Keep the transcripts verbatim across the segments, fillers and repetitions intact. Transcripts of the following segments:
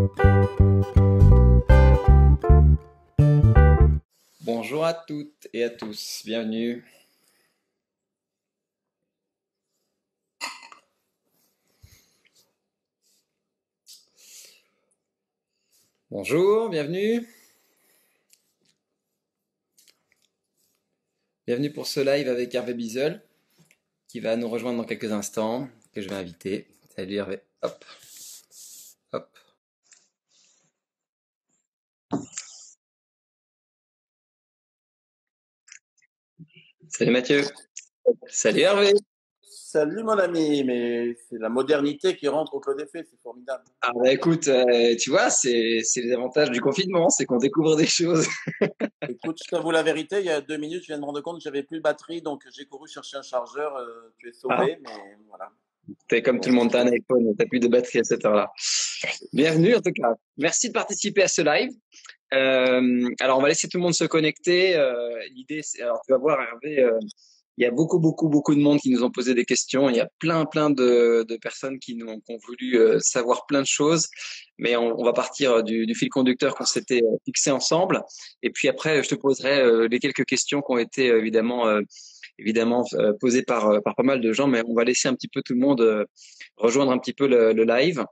Bonjour à toutes et à tous, bienvenue. Bonjour, bienvenue. Bienvenue pour ce live avec Hervé Bizel, qui va nous rejoindre dans quelques instants, que je vais inviter. Salut Hervé, hop, hop. Salut Mathieu. Salut Hervé. Salut mon ami, mais c'est la modernité qui rentre au clos des fées, c'est formidable. Ah bah écoute, euh, tu vois, c'est c'est les avantages du confinement, c'est qu'on découvre des choses. Écoute, je t'avoue la vérité, il y a deux minutes, je viens de me rendre compte que j'avais plus de batterie, donc j'ai couru chercher un chargeur. euh, tu es Ah, sauvé, mais voilà. t'es comme tout le monde, t'as un iPhone, t'as plus de batterie à cette heure-là. Bienvenue en tout cas. Merci de participer à ce live. Euh, alors on va laisser tout le monde se connecter. Euh, l'idée, c'est, alors tu vas voir Hervé, euh, il y a beaucoup, beaucoup, beaucoup de monde qui nous ont posé des questions. Il y a plein, plein de, de personnes qui, nous, qui ont voulu euh, savoir plein de choses. Mais on, on va partir du, du fil conducteur qu'on s'était euh, fixé ensemble. Et puis après, je te poserai euh, les quelques questions qui ont été euh, évidemment, euh, évidemment euh, posées par, euh, par pas mal de gens. Mais on va laisser un petit peu tout le monde euh, rejoindre un petit peu le, le live.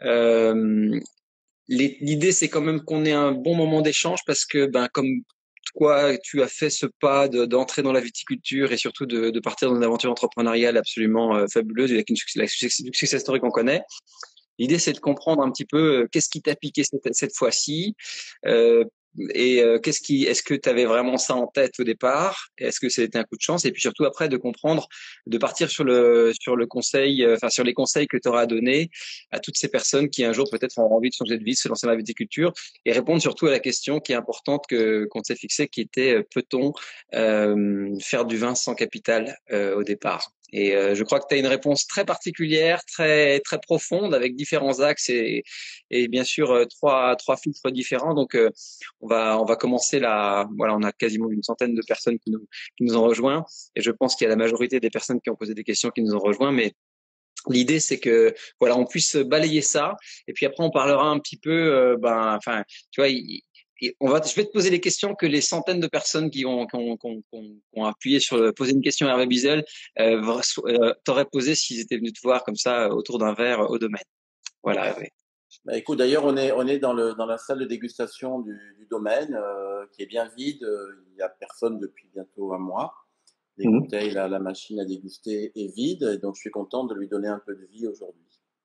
Euh, L'idée, c'est quand même qu'on ait un bon moment d'échange parce que, ben, comme toi, tu as fait ce pas de- d'entrer dans la viticulture et surtout de, de partir dans une aventure entrepreneuriale absolument euh, fabuleuse avec une success, la success, success story qu'on connaît. L'idée, c'est de comprendre un petit peu euh, qu'est-ce qui t'a piqué cette, cette fois-ci, euh, et euh, qu'est-ce qui, est-ce que tu avais vraiment ça en tête au départ? Est-ce que c'était un coup de chance? Et puis surtout après de comprendre, de partir sur le sur le conseil, euh, enfin sur les conseils que tu auras à donner à toutes ces personnes qui un jour peut-être auront envie de changer de vie, de se lancer dans la viticulture, et répondre surtout à la question qui est importante que qu'on s'est fixée, qui était euh, peut-on euh, faire du vin sans capital euh, au départ? Et euh, je crois que tu as une réponse très particulière, très très profonde, avec différents axes et, et bien sûr euh, trois trois filtres différents. Donc euh, on va on va commencer là. Voilà, on a quasiment une centaine de personnes qui nous qui nous ont rejoints, et je pense qu'il y a la majorité des personnes qui ont posé des questions qui nous ont rejoints. Mais l'idée, c'est que voilà, on puisse balayer ça, et puis après on parlera un petit peu. Euh, ben, enfin, tu vois. Il, et on va, je vais te poser les questions que les centaines de personnes qui ont, qui ont, qui ont, qui ont, qui ont appuyé sur le, poser une question à Hervé Bizel euh, euh, t'auraient posé s'ils étaient venus te voir comme ça autour d'un verre au domaine. Voilà, Hervé. Bah, écoute, d'ailleurs, on est, on est dans, le, dans la salle de dégustation du, du domaine euh, qui est bien vide. Euh, Il n'y a personne depuis bientôt un mois. Les Mhm. bouteilles, la, la machine à déguster est vide, et donc je suis content de lui donner un peu de vie aujourd'hui.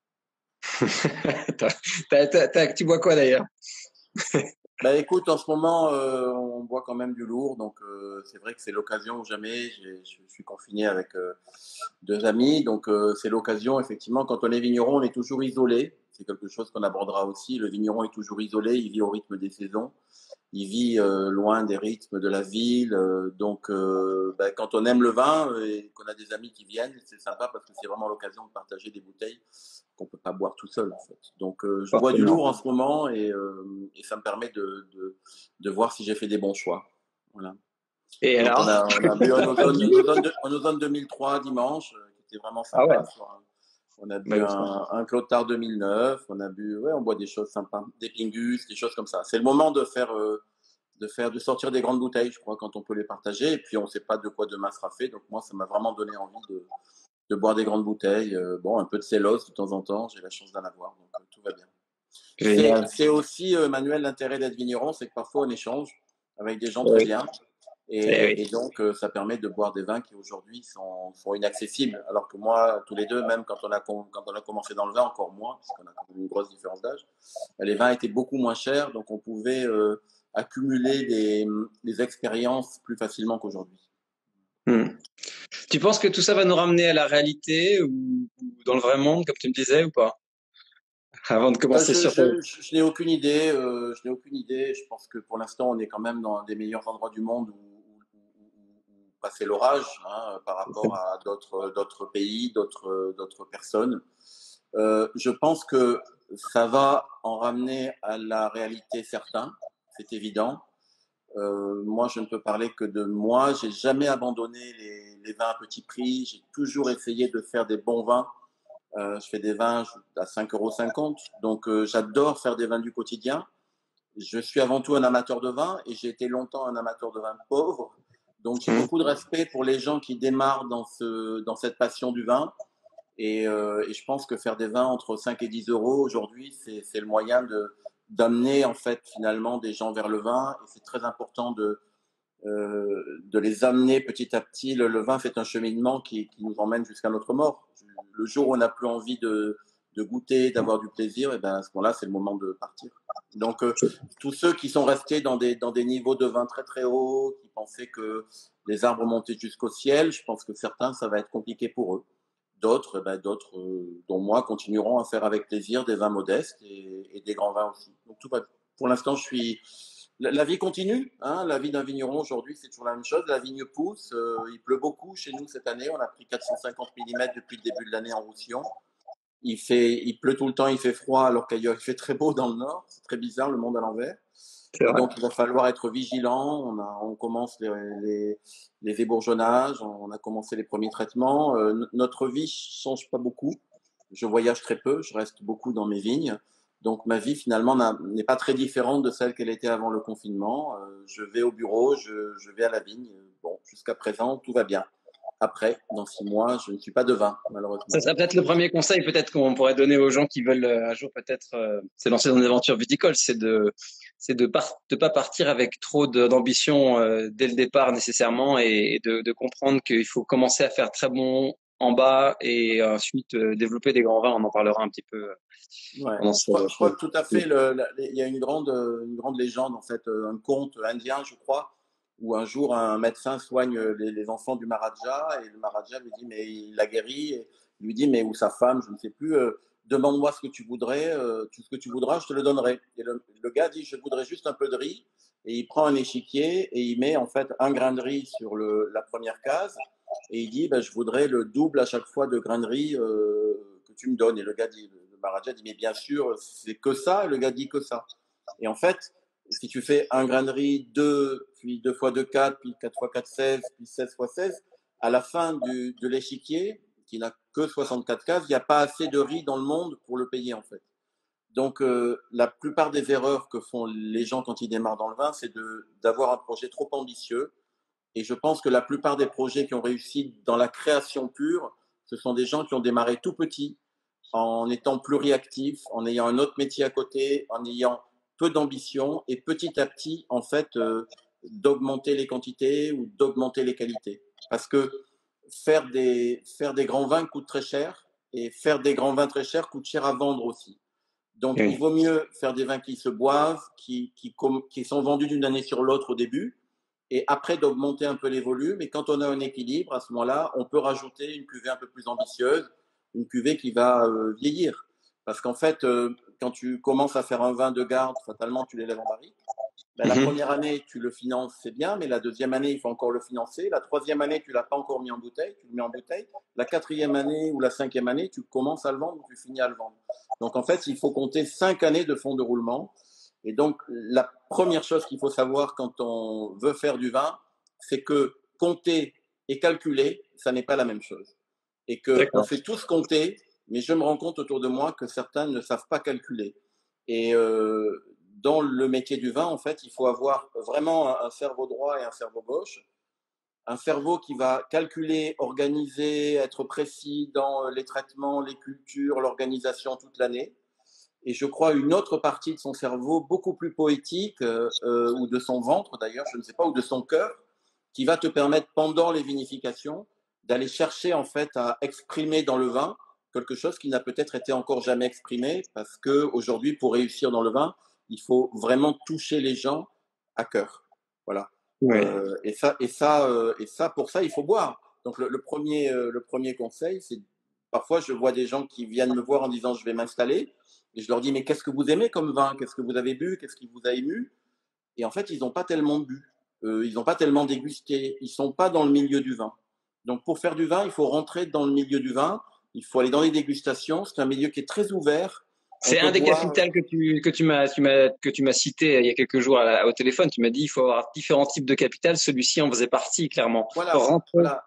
T'as- t'as- t'as- t'as- tu bois quoi d'ailleurs? Bah écoute, en ce moment, euh, on boit quand même du lourd, donc euh, c'est vrai que c'est l'occasion ou jamais. J'ai- Je suis confiné avec euh, deux amis, donc euh, c'est l'occasion. Effectivement, quand on est vigneron, on est toujours isolé. C'est quelque chose qu'on abordera aussi. Le vigneron est toujours isolé, il vit au rythme des saisons, il vit euh, loin des rythmes de la ville. Euh, donc, euh, bah, quand on aime le vin euh, et qu'on a des amis qui viennent, c'est sympa parce que c'est vraiment l'occasion de partager des bouteilles qu'on peut pas boire tout seul en fait. Donc euh, je bois du Forcément. lourd en ce moment, et, euh, et ça me permet de, de, de voir si j'ai fait des bons choix. Voilà. Et Donc on alors? a, on a bu un ozone, un ozone, de, un ozone deux mille trois dimanche, euh, qui était vraiment Ah ouais. sympa. Sur un- on a Bah, bu bien sûr. un, un Clotard deux mille neuf, on a bu, ouais, on boit des choses sympas, des Pingus, des choses comme ça. C'est le moment de faire, euh, de faire, de sortir des grandes bouteilles, je crois, quand on peut les partager. Et puis on ne sait pas de quoi demain sera fait. Donc moi, ça m'a vraiment donné envie de, de boire des grandes bouteilles. Euh, bon, un peu de célos de temps en temps, j'ai la chance d'en avoir, donc euh, tout va bien. C'est, Génial. c'est aussi, euh, Manuel, l'intérêt d'être vigneron, c'est que parfois on échange avec des gens très Oui. bien. Eh Et, oui. et donc, euh, ça permet de boire des vins qui aujourd'hui sont, sont inaccessibles. Alors que moi, tous les deux, même quand on a, com- quand on a commencé dans le vin, encore moins, parce qu'on a quand même une grosse différence d'âge, les vins étaient beaucoup moins chers, donc on pouvait euh, accumuler des, des expériences plus facilement qu'aujourd'hui. Hmm. Tu penses que tout ça va nous ramener à la réalité ou, ou dans le vrai monde, comme tu me disais, ou pas? Avant de Euh, commencer je, sur ta... je, je, je n'ai aucune idée. Euh, je n'ai aucune idée. Je pense que pour l'instant, on est quand même dans des meilleurs endroits du monde où, où, où, où passer l'orage, hein, par rapport à d'autres d'autres pays, d'autres d'autres personnes. Euh, je pense que ça va en ramener à la réalité certains, c'est évident. Euh, moi, je ne peux parler que de moi. J'ai jamais abandonné les, les vins à petit prix. J'ai toujours essayé de faire des bons vins Euh, je fais des vins à cinq euros cinquante. Donc, euh, j'adore faire des vins du quotidien. Je suis avant tout un amateur de vin et j'ai été longtemps un amateur de vin pauvre. Donc, j'ai Mmh. beaucoup de respect pour les gens qui démarrent dans, ce, dans cette passion du vin. Et, euh, et je pense que faire des vins entre cinq et dix euros aujourd'hui, c'est, c'est le moyen de, d'amener en fait finalement des gens vers le vin. Et c'est très important de, euh, de les amener petit à petit. Le, le vin, c'est un cheminement qui, qui nous emmène jusqu'à notre mort. Le jour où on n'a plus envie de, de goûter, d'avoir du plaisir, et ben à ce moment-là, c'est le moment de partir. Donc, euh, tous ceux qui sont restés dans des, dans des niveaux de vin très très hauts, qui pensaient que les arbres montaient jusqu'au ciel, je pense que certains, ça va être compliqué pour eux. D'autres, ben, d'autres, euh, dont moi, continueront à faire avec plaisir des vins modestes et, et des grands vins aussi. Donc, tout va. Pour l'instant, je suis. La, la vie continue. Hein, la vie d'un vigneron aujourd'hui, c'est toujours la même chose. La vigne pousse. Euh, il pleut beaucoup chez nous cette année. On a pris quatre cent cinquante millimètres depuis le début de l'année en Roussillon. Il fait, il pleut tout le temps. Il fait froid alors qu'ailleurs il fait très beau dans le nord. C'est très bizarre, le monde à l'envers. C'est Et vrai. donc, il va falloir être vigilant. On, a, on commence les, les, les ébourgeonnages, on a commencé les premiers traitements. Euh, notre vie change pas beaucoup. Je voyage très peu, je reste beaucoup dans mes vignes. Donc, ma vie, finalement, n'est pas très différente de celle qu'elle était avant le confinement. Euh, je vais au bureau, je, je vais à la vigne. Bon, jusqu'à présent, tout va bien. Après, dans six mois, je ne suis pas devin, Ça malheureusement. serait peut-être le premier conseil peut-être qu'on pourrait donner aux gens qui veulent euh, un jour peut-être euh, se lancer dans une aventure viticole, c'est de c'est de par, de pas partir avec trop de, d'ambition euh, dès le départ nécessairement et, et de, de comprendre qu'il faut commencer à faire très bon en bas et ensuite euh, développer des grands vins. On en parlera un petit peu euh, Ouais. pendant Je ce. crois, je crois que tout à fait. Le, la- il y a une grande, une grande légende en fait, euh, un conte indien, je crois, où un jour un médecin soigne les, les enfants du Maharaja et le Maharaja lui dit mais il a guéri, et il lui dit mais ou sa femme, je ne sais plus, euh, demande-moi ce que tu voudrais, euh, tout ce que tu voudras, je te le donnerai. Et le, le gars dit je voudrais juste un peu de riz et il prend un échiquier et il met en fait un grain de riz sur le, la première case et il dit ben, je voudrais le double à chaque fois de grain de riz euh, que tu me donnes. Et le gars dit le Maharaja dit mais bien sûr c'est que ça. Et le gars dit que ça. Et en fait si tu fais un grain de riz, deux, puis deux fois deux, quatre, puis quatre fois quatre, seize, puis seize fois seize, à la fin du, de l'échiquier, qui n'a que soixante-quatre cases, il n'y a pas assez de riz dans le monde pour le payer en fait. Donc euh, la plupart des erreurs que font les gens quand ils démarrent dans le vin, c'est de, d'avoir un projet trop ambitieux. Et je pense que la plupart des projets qui ont réussi dans la création pure, ce sont des gens qui ont démarré tout petit, en étant pluriactifs, en ayant un autre métier à côté, en ayant peu d'ambition et petit à petit, en fait, euh, d'augmenter les quantités ou d'augmenter les qualités. Parce que faire des, faire des grands vins coûte très cher et faire des grands vins très chers coûte cher à vendre aussi. Donc, Oui. il vaut mieux faire des vins qui se boivent, qui, qui, qui sont vendus d'une année sur l'autre au début, et après d'augmenter un peu les volumes. Et quand on a un équilibre, à ce moment-là, on peut rajouter une cuvée un peu plus ambitieuse, une cuvée qui va euh, vieillir. Parce qu'en fait, euh, quand tu commences à faire un vin de garde, fatalement, tu l'élèves en barrique. Ben, la Mm-hmm. première année, tu le finances, c'est bien, mais la deuxième année, il faut encore le financer. La troisième année, tu l'as pas encore mis en bouteille, tu le mets en bouteille. La quatrième année ou la cinquième année, tu commences à le vendre ou tu finis à le vendre. Donc, en fait, il faut compter cinq années de fonds de roulement. Et donc, la première chose qu'il faut savoir quand on veut faire du vin, c'est que compter et calculer, ça n'est pas la même chose. Et qu'on D'accord. fait tous compter, mais je me rends compte autour de moi que certains ne savent pas calculer. Et euh, dans le métier du vin, en fait, il faut avoir vraiment un cerveau droit et un cerveau gauche. Un cerveau qui va calculer, organiser, être précis dans les traitements, les cultures, l'organisation toute l'année. Et je crois une autre partie de son cerveau, beaucoup plus poétique, euh, euh, ou de son ventre d'ailleurs, je ne sais pas, ou de son cœur, qui va te permettre pendant les vinifications d'aller chercher en fait à exprimer dans le vin quelque chose qui n'a peut-être été encore jamais exprimé, parce que aujourd'hui, pour réussir dans le vin, il faut vraiment toucher les gens à cœur. Voilà. Oui. Euh, et ça, et ça, euh, et ça, pour ça, il faut boire. Donc le, le premier, euh, le premier conseil, c'est parfois je vois des gens qui viennent me voir en disant je vais m'installer, et je leur dis mais qu'est-ce que vous aimez comme vin, qu'est-ce que vous avez bu, qu'est-ce qui vous a ému? Et en fait, ils n'ont pas tellement bu, euh, ils n'ont pas tellement dégusté, ils sont pas dans le milieu du vin. Donc pour faire du vin, il faut rentrer dans le milieu du vin, il faut aller dans les dégustations. C'est un milieu qui est très ouvert. On C'est peut un des boire. capitales que tu que tu m'as tu m'as que tu m'as cité il y a quelques jours à la, au téléphone. Tu m'as dit il faut avoir différents types de capitales. Celui-ci en faisait partie clairement. Voilà, Rentrer voilà.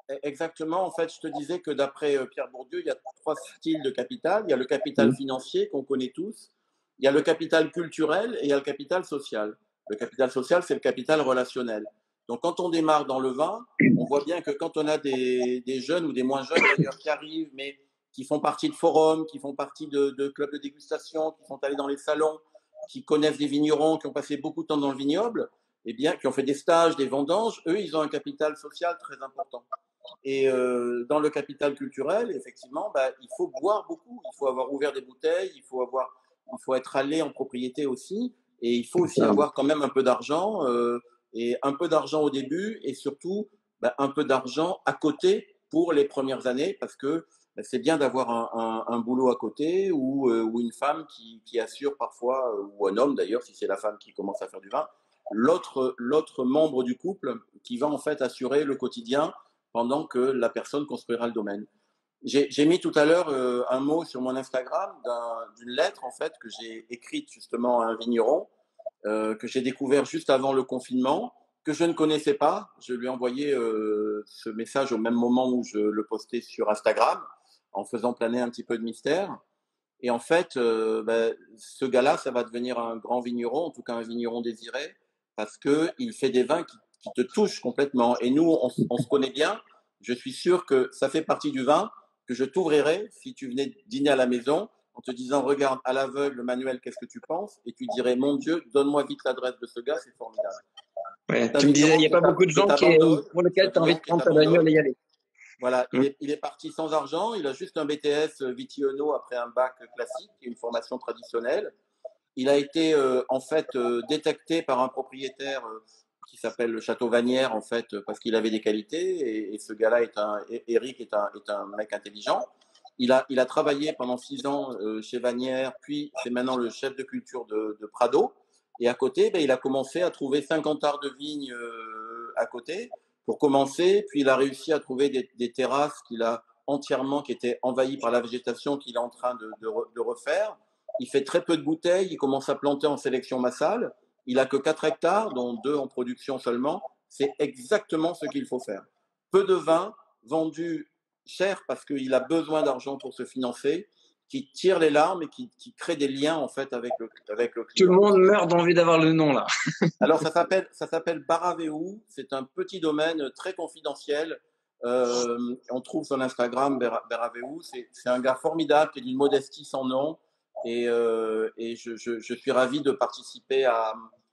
exactement. En fait, je te disais que d'après Pierre Bourdieu, il y a trois styles de capital. Il y a le capital Mmh. financier qu'on connaît tous. Il y a le capital culturel et il y a le capital social. Le capital social, c'est le capital relationnel. Donc, quand on démarre dans le vin, on voit bien que quand on a des, des jeunes ou des moins jeunes d'ailleurs qui arrivent, mais qui font partie de forums, qui font partie de, de clubs de dégustation, qui sont allés dans les salons, qui connaissent des vignerons, qui ont passé beaucoup de temps dans le vignoble, eh bien, qui ont fait des stages, des vendanges, eux, ils ont un capital social très important. Et euh, dans le capital culturel, effectivement, bah, il faut boire beaucoup. Il faut avoir ouvert des bouteilles, il faut avoir, il faut être allé en propriété aussi, et il faut aussi avoir quand même un peu d'argent, euh, et un peu d'argent au début, et surtout bah, un peu d'argent à côté pour les premières années, parce que bah, c'est bien d'avoir un, un, un boulot à côté ou, euh, ou une femme qui, qui assure parfois, euh, ou un homme d'ailleurs, si c'est la femme qui commence à faire du vin, l'autre l'autre membre du couple qui va en fait assurer le quotidien pendant que la personne construira le domaine. J'ai mis tout à l'heure euh, un mot sur mon Instagram d'une lettre en fait que j'ai écrite justement à un vigneron euh, que j'ai découvert juste avant le confinement, que je ne connaissais pas. Je lui ai envoyé euh, ce message au même moment où je le postais sur Instagram, en faisant planer un petit peu de mystère. Et en fait, euh, ben, ce gars-là, ça va devenir un grand vigneron, en tout cas un vigneron désiré, parce que il fait des vins qui, qui te touchent complètement. Et nous, on, on se connaît bien. Je suis sûr que ça fait partie du vin que je t'ouvrirais si tu venais dîner à la maison en te disant, regarde à l'aveugle, Manuel, qu'est-ce que tu penses? Et tu dirais, mon Dieu, donne-moi vite l'adresse de ce gars, c'est formidable. Ouais. C'est un Tu me disais, il vigneron n'y a pas beaucoup de que gens qui, t'abandonne, pour c'est lesquels un tu as envie vigneron de qui prendre ta bagnole t'abandonne. et y aller. Voilà, il Mmh. est, il est parti sans argent, il a juste un B T S Vitiono après un bac classique, une formation traditionnelle. Il a été euh, en fait euh, détecté par un propriétaire euh, qui s'appelle le Château Vanière en fait parce qu'il avait des qualités et, et ce gars-là est un Eric est un est un mec intelligent. Il a il a travaillé pendant six ans euh, chez Vanière, puis c'est maintenant le chef de culture de, de Prado. Et à côté, ben, il a commencé à trouver cinquante arts de vigne euh, à côté pour commencer. Puis il a réussi à trouver des, des terrasses qu'il a entièrement qui étaient envahies par la végétation qu'il est en train de, de, de refaire. Il fait très peu de bouteilles, il commence à planter en sélection massale. Il a que quatre hectares, dont deux en production seulement. C'est exactement ce qu'il faut faire. Peu de vin, vendu cher parce qu'il a besoin d'argent pour se financer, qui tire les larmes et qui, qui crée des liens en fait avec le, avec le Tout le client. monde meurt d'envie d'avoir le nom là. Alors ça s'appelle ça s'appelle Baravéou. C'est un petit domaine très confidentiel. Euh, on trouve son Instagram Baravéou. C'est un gars formidable qui est d'une modestie sans nom. Et, euh, et je, je, je suis ravi de participer à,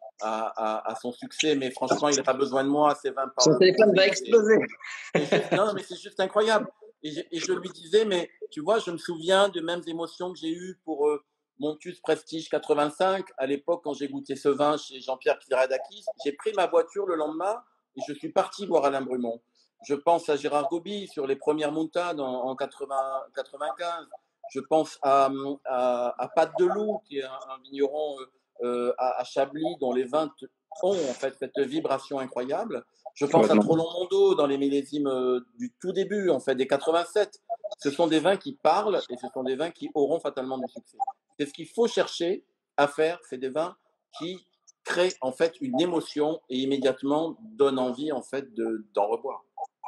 à, à, à son succès. Mais franchement, il n'a pas besoin de moi. Ses vins Son parlent téléphone va d'eux-mêmes. exploser. C'est juste, non, mais c'est juste incroyable. Et je, et je lui disais, mais tu vois, je me souviens des mêmes émotions que j'ai eues pour euh, Montus Prestige quatre-vingt-cinq. À l'époque, quand j'ai goûté ce vin chez Jean-Pierre Kyradakis, j'ai pris ma voiture le lendemain et je suis parti voir Alain Brumont. Je pense à Gérard Gobi sur les premières montades en, en quatre-vingts, quatre-vingt-quinze. Je pense à, à, à Pat Deloup, qui est un, un vigneron euh, à, à Chablis, dont les vins ont en fait cette vibration incroyable. Je pense à Trollon Mondo dans les millésimes euh, du tout début, en fait, des quatre-vingt-sept. Ce sont des vins qui parlent et ce sont des vins qui auront fatalement du succès. C'est ce qu'il faut chercher à faire, c'est des vins qui créent en fait une émotion et immédiatement donnent envie en fait d'en reboire.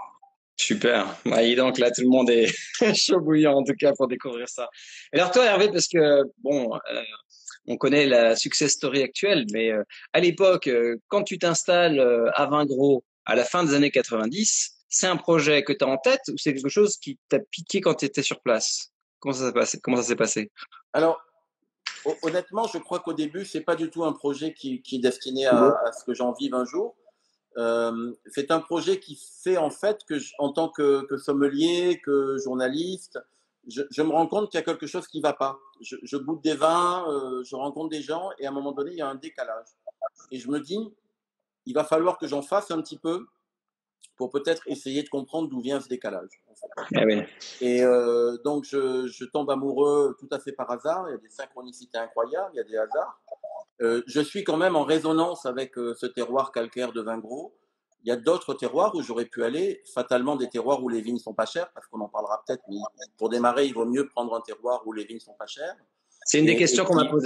Super. Bah, et donc là, tout le monde est chaud bouillant en tout cas pour découvrir ça. Et alors toi, Hervé, parce que bon, euh, on connaît la success story actuelle, mais euh, à l'époque, euh, quand tu t'installes euh, à Vingros à la fin des années quatre-vingt-dix, c'est un projet que tu as en tête ou c'est quelque chose qui t'a piqué quand tu étais sur place? Comment ça s'est passé? Comment ça s'est passé? Alors, honnêtement, je crois qu'au début, c'est pas du tout un projet qui, qui est destiné à, à ce que j'en vive un jour. Euh, c'est un projet qui fait en fait que, je, en tant que, que sommelier, que journaliste, je, je me rends compte qu'il y a quelque chose qui va pas. Je, je goûte des vins, euh, je rencontre des gens et à un moment donné, il y a un décalage. Et je me dis, il va falloir que j'en fasse un petit peu pour peut-être essayer de comprendre d'où vient ce décalage. En fait. Ah oui. Et euh, donc, je, je tombe amoureux tout à fait par hasard. Il y a des synchronicités incroyables, il y a des hasards. Euh, je suis quand même en résonance avec euh, ce terroir calcaire de Vingros. Il y a d'autres terroirs où j'aurais pu aller, fatalement des terroirs où les vignes sont pas chères, parce qu'on en parlera peut-être, mais pour démarrer, il vaut mieux prendre un terroir où les vignes sont pas chères. C'est une des questions qu'on m'a posées. Ouais.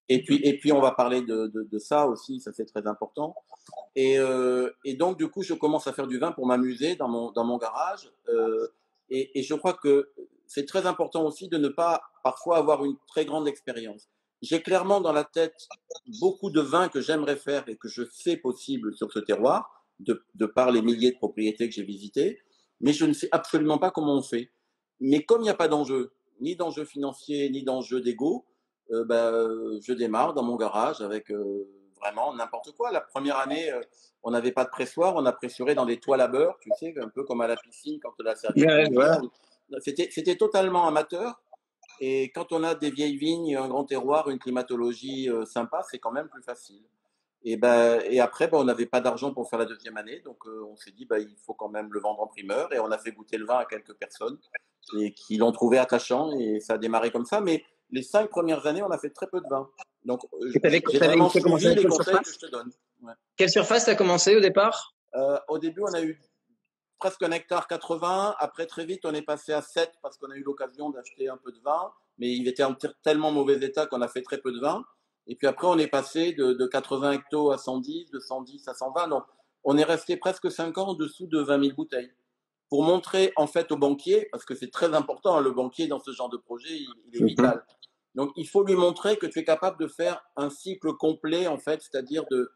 Et puis, et puis on va parler de, de, de ça aussi, ça c'est très important. Et, euh, et donc, du coup, je commence à faire du vin pour m'amuser dans mon, dans mon garage. Euh, et, et je crois que c'est très important aussi de ne pas parfois avoir une très grande expérience. J'ai clairement dans la tête beaucoup de vins que j'aimerais faire et que je sais possible sur ce terroir, de, de par les milliers de propriétés que j'ai visitées, mais je ne sais absolument pas comment on fait. Mais comme il n'y a pas d'enjeu, ni d'enjeu financier, ni d'enjeu d'ego, euh, ben, je démarre dans mon garage avec euh, vraiment n'importe quoi. La première année, euh, on n'avait pas de pressoir, on a pressuré dans des toiles à beurre, tu sais, un peu comme à la piscine quand la serviette Ouais, est ouais. vierge. C'était, c'était totalement amateur. Et quand on a des vieilles vignes, un grand terroir, une climatologie euh, sympa, c'est quand même plus facile. Et, ben, et après, ben, on n'avait pas d'argent pour faire la deuxième année, donc euh, on s'est dit ben, il faut quand même le vendre en primeur. Et on a fait goûter le vin à quelques personnes et qui l'ont trouvé attachant et ça a démarré comme ça. Mais les cinq premières années, on a fait très peu de vin. Donc Et t'avais, j'ai t'avais, vraiment t'as commencé suivi avec les quelle conseils que surface? je te donne. Ouais. Quelle surface t'as commencé au départ? Euh, au début, on a eu presque un hectare quatre-vingts. Après, très vite, on est passé à sept parce qu'on a eu l'occasion d'acheter un peu de vin. Mais il était en tellement mauvais état qu'on a fait très peu de vin. Et puis après, on est passé de, de quatre-vingts hectos à cent dix, de cent dix à cent vingt. Donc, on est resté presque cinq ans en dessous de vingt mille bouteilles. Pour montrer, en fait, au banquier, parce que c'est très important, hein, le banquier, dans ce genre de projet, il, il est Mhm. vital. Donc, il faut lui montrer que tu es capable de faire un cycle complet, en fait, c'est-à-dire de,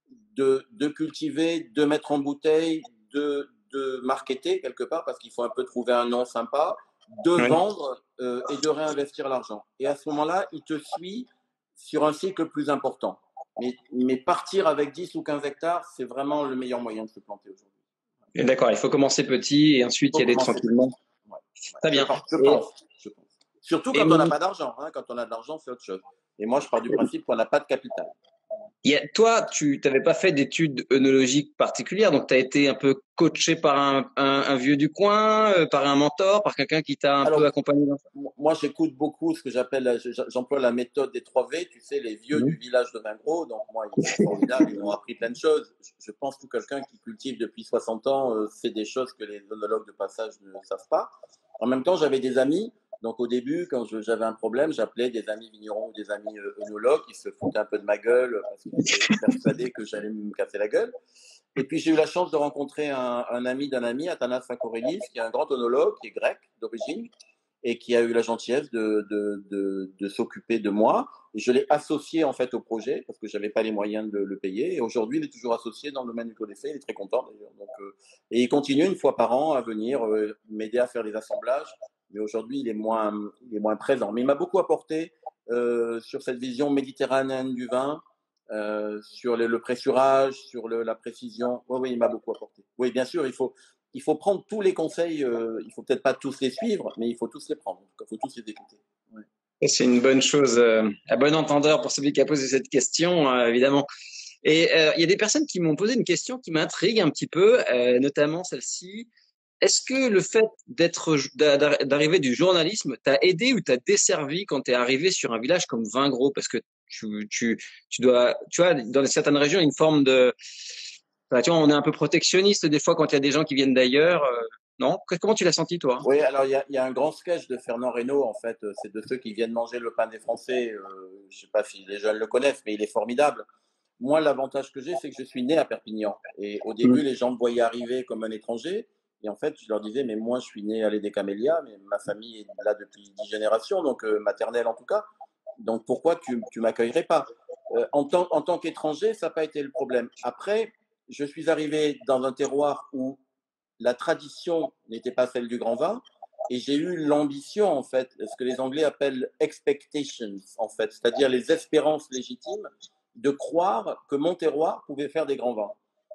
de, de cultiver, de mettre en bouteille, de, de marketer quelque part, parce qu'il faut un peu trouver un nom sympa, de Ouais. vendre euh, et de réinvestir l'argent. Et à ce moment-là, il te suit sur un cycle plus important. Mais, mais partir avec dix ou quinze hectares, c'est vraiment le meilleur moyen de se planter aujourd'hui. Et d'accord, il faut commencer petit et Il ensuite y faut aller commencer tranquillement. petit. Ouais, ouais. Très Je, bien. pense, je, Et, pense, je pense. Surtout et quand on n'a pas d'argent. Hein. Quand on a de l'argent, c'est autre chose. Et moi, je pars du principe qu'on n'a pas de capital. il y a, toi, tu n'avais pas fait d'études œnologiques particulières, donc tu as été un peu coaché par un, un, un vieux du coin, euh, par un mentor, par quelqu'un qui t'a un peu Alors, accompagné dans ça. moi, j'écoute beaucoup ce que j'appelle, j'emploie la méthode des trois V, tu sais, les vieux du Mhm. village de Vingros. Donc, moi, ils sont formidables, ils m'ont appris plein de choses. Je pense que quelqu'un qui cultive depuis soixante ans euh, sait des choses que les œnologues de passage ne savent pas. En même temps, j'avais des amis. Donc, au début, quand j'avais un problème, j'appelais des amis vignerons ou des amis euh, œnologues qui se foutaient un peu de ma gueule parce qu'ils étaient persuadés que j'allais me casser la gueule. Et puis, j'ai eu la chance de rencontrer un, un ami d'un ami, Athanas Fakorelis, qui est un grand œnologue, qui est grec d'origine, et qui a eu la gentillesse de, de, de, de s'occuper de moi. Et je l'ai associé en fait au projet parce que j'avais pas les moyens de le payer. Et aujourd'hui, il est toujours associé dans le domaine du codéfait. Il est très content d'ailleurs. Donc, euh, et il continue une fois par an à venir euh, m'aider à faire les assemblages. Mais aujourd'hui, il est moins, il est moins présent. Mais il m'a beaucoup apporté euh, sur cette vision méditerranéenne du vin, euh, sur le, le pressurage, sur le, la précision. Oui, oui, il m'a beaucoup apporté. Oui, bien sûr, il faut, il faut prendre tous les conseils. Euh, il faut peut-être pas tous les suivre, mais il faut tous les prendre. Il faut tous les écouter. Ouais. C'est une bonne chose, euh, à bon entendeur pour celui qui a posé cette question, euh, évidemment. Et euh, il y a des personnes qui m'ont posé une question qui m'intrigue un petit peu, euh, notamment celle-ci. Est-ce que le fait d'être d'arriver du journalisme t'a aidé ou t'a desservi quand t'es arrivé sur un village comme Vingros? Parce que tu, tu, tu dois, tu vois, dans certaines régions, il y a une forme de, enfin, tu vois, on est un peu protectionniste des fois quand il y a des gens qui viennent d'ailleurs. Euh, non? Comment tu l'as senti, toi? Oui, alors il y a, y a un grand sketch de Fernand Reynaud, en fait, c'est de ceux qui viennent manger le pain des Français. Euh, je sais pas si les jeunes le connaissent, mais il est formidable. Moi, l'avantage que j'ai, c'est que je suis né à Perpignan. Et au début, les gens me voyaient arriver comme un étranger. Et en fait, je leur disais, mais moi, je suis né à l'Aie des Camélias, mais ma famille est là depuis dix générations, donc euh, maternelle en tout cas. Donc pourquoi tu, tu m'accueillerais pas euh, En tant, en tant qu'étranger, ça n'a pas été le problème. Après, je suis arrivé dans un terroir où la tradition n'était pas celle du grand vin, et j'ai eu l'ambition, en fait, ce que les Anglais appellent expectations, en fait, c'est-à-dire les espérances légitimes de croire que mon terroir pouvait faire des grands vins.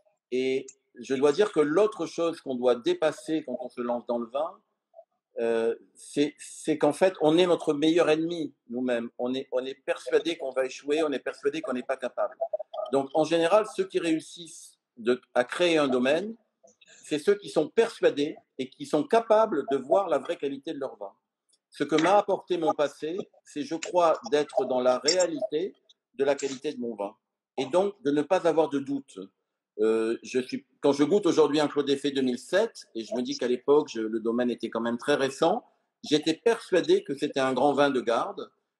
Et je dois dire que l'autre chose qu'on doit dépasser quand on se lance dans le vin, euh, c'est qu'en fait, on est notre meilleur ennemi nous-mêmes. On est, on est persuadé qu'on va échouer, on est persuadé qu'on n'est pas capable. Donc, en général, ceux qui réussissent de, à créer un domaine, c'est ceux qui sont persuadés et qui sont capables de voir la vraie qualité de leur vin. Ce que m'a apporté mon passé, c'est, je crois, d'être dans la réalité de la qualité de mon vin. Et donc, de ne pas avoir de doute. Euh, je suis, quand je goûte aujourd'hui un Clos d'Effet deux mille sept, et je me dis qu'à l'époque, je, le domaine était quand même très récent, j'étais persuadé que c'était un grand vin de garde,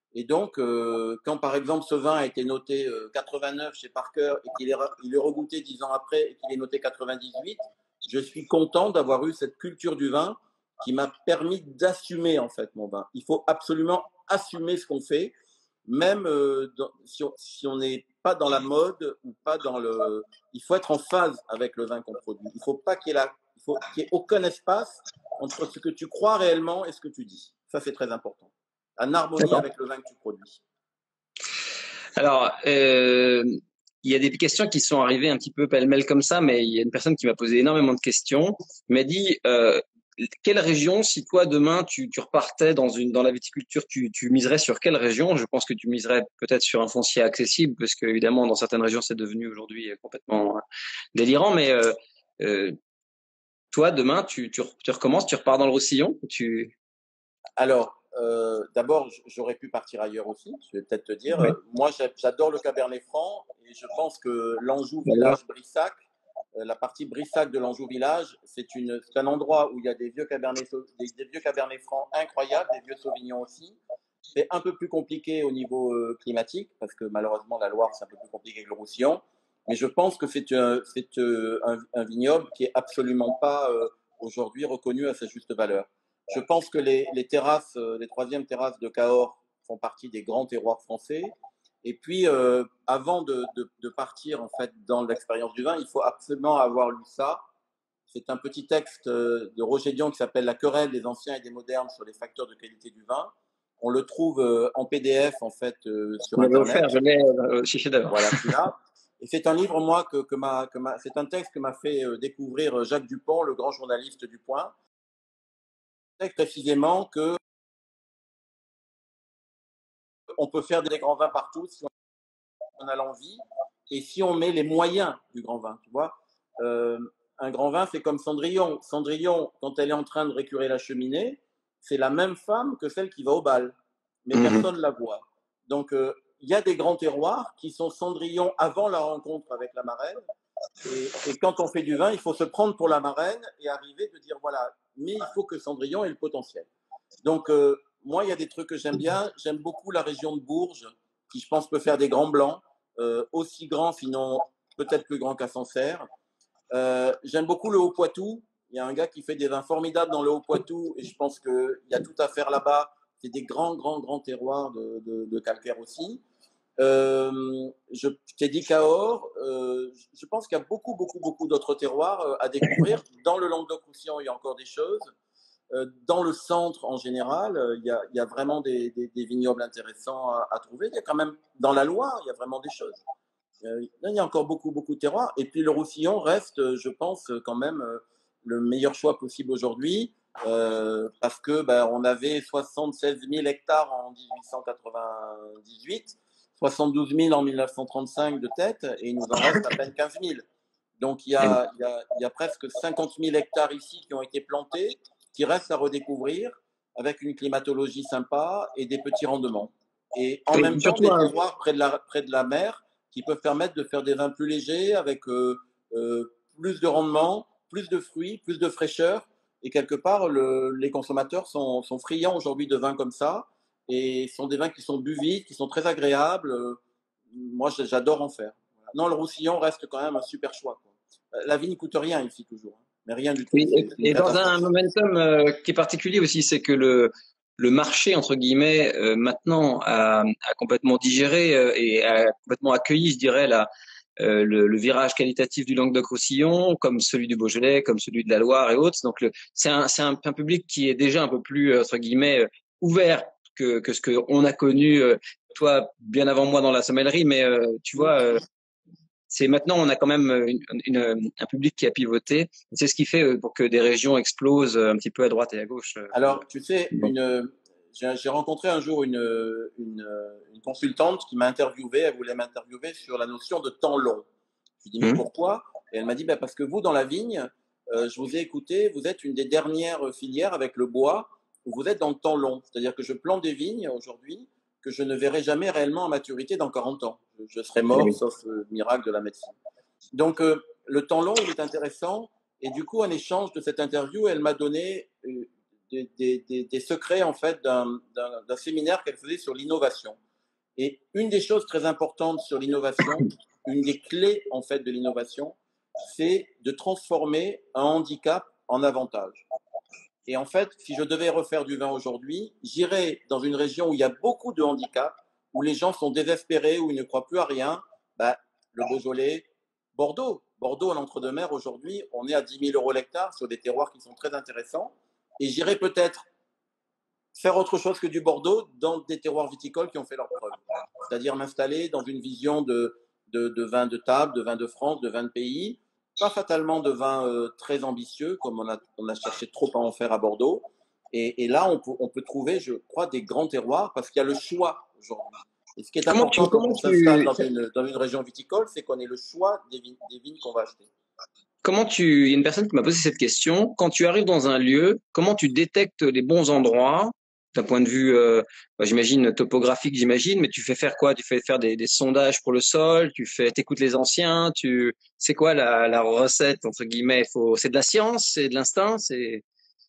Et donc, euh, quand par exemple ce vin a été noté euh, quatre-vingt-neuf chez Parker et qu'il est, il est regoûté dix ans après et qu'il est noté quatre-vingt-dix-huit, je suis content d'avoir eu cette culture du vin qui m'a permis d'assumer en fait mon vin. Il faut absolument assumer ce qu'on fait, même euh, dans, si on si on n'est pas dans la mode ou pas dans le. Il faut être en phase avec le vin qu'on produit. Il faut pas qu'il y ait la, il faut qu'il y ait aucun espace entre ce que tu crois réellement et ce que tu dis. Ça c'est très important. En harmonie avec le vin que tu produis. Alors, euh, il y a des questions qui sont arrivées un petit peu pêle-mêle comme ça, mais il y a une personne qui m'a posé énormément de questions. Il m'a dit, euh, quelle région, si toi demain tu, tu repartais dans une dans la viticulture, tu, tu miserais sur quelle région? Je pense que tu miserais peut-être sur un foncier accessible, parce que évidemment dans certaines régions c'est devenu aujourd'hui complètement délirant. Mais euh, euh, toi demain tu, tu tu recommences, tu repars dans le Roussillon, tu Alors, euh, d'abord, j'aurais pu partir ailleurs aussi. Je vais peut-être te dire. ouais. Euh, moi, j'adore le Cabernet Franc et je pense que l'Anjou Voilà. Village Brissac, euh, la partie Brissac de l'Anjou Village, c'est un endroit où il y a des vieux Cabernet, des, des vieux Cabernet Franc incroyables, des vieux Sauvignons aussi. C'est un peu plus compliqué au niveau euh, climatique parce que malheureusement la Loire c'est un peu plus compliqué que le Roussillon. Mais je pense que c'est euh, euh, un, un vignoble qui est absolument pas euh, aujourd'hui reconnu à sa juste valeur. Je pense que les, les terrasses, les troisièmes terrasses de Cahors font partie des grands terroirs français. Et puis, euh, avant de, de, de partir en fait dans l'expérience du vin, il faut absolument avoir lu ça. C'est un petit texte de Roger Dion qui s'appelle La querelle des anciens et des modernes sur les facteurs de qualité du vin. On le trouve en P D F en fait euh, sur Je l'avais Internet. offert, je l'ai euh, chez Chef-d'œuvre. Voilà, celui-là. Et c'est un livre, moi, que, que m'a, que m'a, c'est un texte que m'a fait découvrir Jacques Dupont, le grand journaliste du Point. Précisément que on peut faire des grands vins partout si on a l'envie et si on met les moyens du grand vin. Tu vois, euh, un grand vin, c'est comme Cendrillon. Cendrillon, quand elle est en train de récurer la cheminée, c'est la même femme que celle qui va au bal, mais mmh. personne ne la voit. Donc, il euh, y a des grands terroirs qui sont Cendrillon avant la rencontre avec la marraine. Et, et quand on fait du vin, il faut se prendre pour la marraine et arriver de dire voilà, mais il faut que Cendrillon ait le potentiel. Donc, euh, moi, il y a des trucs que j'aime bien. J'aime beaucoup la région de Bourges, qui, je pense, peut faire des grands blancs, euh, aussi grands, sinon peut-être plus grands qu'à Sancerre. Euh, j'aime beaucoup le Haut-Poitou. Il y a un gars qui fait des vins formidables dans le Haut-Poitou, et je pense qu'il y a tout à faire là-bas. C'est des grands, grands, grands terroirs de, de, de calcaire aussi. Euh, je, je t'ai dit Cahors. Euh, je pense qu'il y a beaucoup, beaucoup, beaucoup d'autres terroirs à découvrir. Dans le Languedoc-Roussillon, il y a encore des choses. Dans le centre, en général, il y a, il y a vraiment des, des, des vignobles intéressants à, à trouver. Il y a quand même, dans la Loire, il y a vraiment des choses. Il y a encore beaucoup, beaucoup de terroirs. Et puis le Roussillon reste, je pense, quand même le meilleur choix possible aujourd'hui, euh, parce que ben, on avait soixante-seize mille hectares en dix-huit cent quatre-vingt-dix-huit, soixante-douze mille en mille neuf cent trente-cinq de tête, et il nous en reste à peine quinze mille. Donc il y a, il y a, il y a presque cinquante mille hectares ici qui ont été plantés, qui restent à redécouvrir, avec une climatologie sympa et des petits rendements. Et en oui, même temps, des terroirs près de, la, près de la mer qui peuvent permettre de faire des vins plus légers, avec euh, euh, plus de rendement, plus de fruits, plus de fraîcheur. Et quelque part, le, les consommateurs sont, sont friands aujourd'hui de vins comme ça. Et ce sont des vins qui sont bu vite, qui sont très agréables. Moi, j'adore en faire. Non, le Roussillon reste quand même un super choix, quoi. La vie ne coûte rien ici, toujours. Mais rien du tout. Oui, et, et dans un momentum euh, qui est particulier aussi, c'est que le, le marché, entre guillemets, euh, maintenant a, a complètement digéré euh, et a complètement accueilli, je dirais, la, euh, le, le virage qualitatif du Languedoc-Roussillon, comme celui du Beaujolais, comme celui de la Loire et autres. Donc, c'est un, c'est un, un public qui est déjà un peu plus, entre guillemets, ouvert que, que ce qu'on a connu, euh, toi, bien avant moi dans la sommellerie, mais euh, tu vois... Euh, c'est maintenant, on a quand même une, une, un public qui a pivoté. C'est ce qui fait pour que des régions explosent un petit peu à droite et à gauche. Alors, tu sais, une, j'ai rencontré un jour une, une, une consultante qui m'a interviewé. Elle voulait m'interviewer sur la notion de temps long. Je lui ai dit, mais mmh. pourquoi? Et elle m'a dit, bah, parce que vous, dans la vigne, euh, je vous ai écouté, vous êtes une des dernières filières avec le bois où vous êtes dans le temps long. C'est-à-dire que je plante des vignes aujourd'hui que je ne verrai jamais réellement à maturité dans quarante ans. Je serai mort, oui. sauf le miracle de la médecine. Donc, euh, le temps long, il est intéressant. Et du coup, en échange de cette interview, elle m'a donné euh, des, des, des, des secrets en fait d'un, d'un, d'un séminaire qu'elle faisait sur l'innovation. Et une des choses très importantes sur l'innovation, une des clés en fait de l'innovation, c'est de transformer un handicap en avantage. Et en fait, si je devais refaire du vin aujourd'hui, j'irais dans une région où il y a beaucoup de handicaps, où les gens sont désespérés, où ils ne croient plus à rien. Bah, le Beaujolais, Bordeaux. Bordeaux, en entre-deux-mers, aujourd'hui, on est à dix mille euros l'hectare sur des terroirs qui sont très intéressants. Et j'irais peut-être faire autre chose que du Bordeaux dans des terroirs viticoles qui ont fait leur preuve. C'est-à-dire m'installer dans une vision de, de, de vin de table, de vin de France, de vin de pays, pas fatalement de vin euh, très ambitieux, comme on a, on a cherché trop à en faire à Bordeaux. Et, et là, on peut, on peut trouver, je crois, des grands terroirs parce qu'il y a le choix aujourd'hui. Et ce qui est Comment tu, important quand comment on s'installe tu, dans une, dans une région viticole, c'est qu'on ait le choix des vignes, des vignes qu'on va acheter. comment tu, il y a une personne qui m'a posé cette question. Quand tu arrives dans un lieu, comment tu détectes les bons endroits d'un point de vue, euh, bah, j'imagine topographique, j'imagine, mais tu fais faire quoi? Tu fais faire des, des sondages pour le sol, tu fais, t'écoutes les anciens, tu, c'est quoi la, la recette entre guillemets? Faut, c'est de la science, c'est de l'instinct, c'est.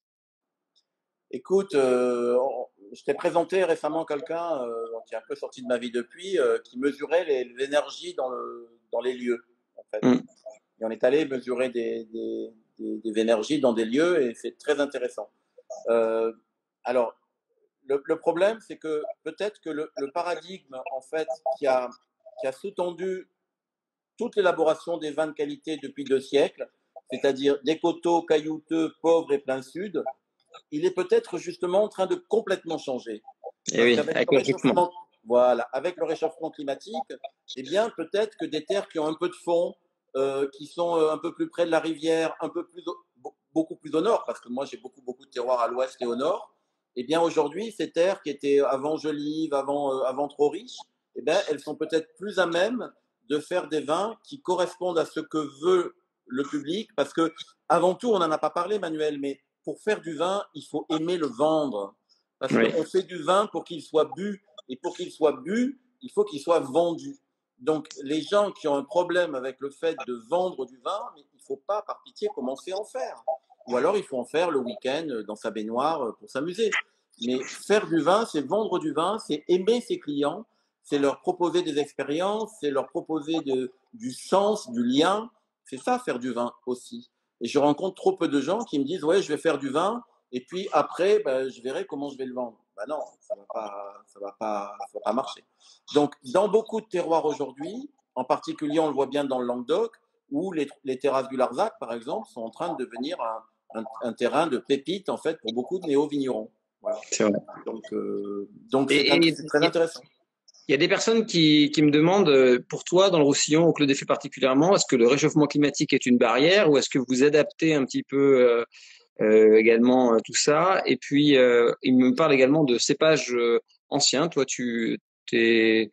Écoute, euh, je t'ai présenté récemment quelqu'un euh, qui est un peu sorti de ma vie depuis, euh, qui mesurait l'énergie dans, le, dans les lieux, en fait. Hmm. Et on est allé mesurer des, des, des, des énergies dans des lieux et c'est très intéressant. Euh, alors, le, le problème, c'est que peut-être que le, le paradigme, en fait, qui a, qui a sous-tendu toute l'élaboration des vins de qualité depuis deux siècles, c'est-à-dire des coteaux caillouteux, pauvres et plein sud, il est peut-être justement en train de complètement changer. Et Parce oui, qu'avec avec le le rythme. réchauffement, voilà, avec le réchauffement climatique, eh bien, peut-être que des terres qui ont un peu de fond, euh, qui sont euh, un peu plus près de la rivière, un peu plus, au- beaucoup plus au nord, parce que moi j'ai beaucoup, beaucoup de terroirs à l'ouest et au nord, eh bien, aujourd'hui, ces terres qui étaient avant jolives, avant, euh, avant trop riches, eh bien, elles sont peut-être plus à même de faire des vins qui correspondent à ce que veut le public, parce que avant tout, on n'en a pas parlé, Manuel, mais pour faire du vin, il faut aimer le vendre. Parce Oui. qu'on fait du vin pour qu'il soit bu. Et pour qu'il soit bu, il faut qu'il soit vendu. Donc, les gens qui ont un problème avec le fait de vendre du vin, il ne faut pas, par pitié, commencer à en faire. Ou alors, il faut en faire le week-end dans sa baignoire pour s'amuser. Mais faire du vin, c'est vendre du vin, c'est aimer ses clients, c'est leur proposer des expériences, c'est leur proposer de, du sens, du lien. C'est ça, faire du vin aussi. Et je rencontre trop peu de gens qui me disent, ouais, je vais faire du vin, et puis après, ben, je verrai comment je vais le vendre. Ben non, ça va pas, ça va pas, ça va pas marcher. Donc, dans beaucoup de terroirs aujourd'hui, en particulier, on le voit bien dans le Languedoc, où les, les terrasses du Larzac, par exemple, sont en train de devenir un, un, un terrain de pépite, en fait, pour beaucoup de néo-vignerons. Voilà. C'est vrai. Donc, euh, donc c'est, Et, et c'est très il intéressant. y a des personnes qui, qui me demandent, euh, pour toi, dans le Roussillon, au Clos des Fées particulièrement, est-ce que le réchauffement climatique est une barrière ou est-ce que vous adaptez un petit peu euh, euh, également euh, tout ça? Et puis, euh, il me parle également de cépages euh, anciens. Toi, tu t'es,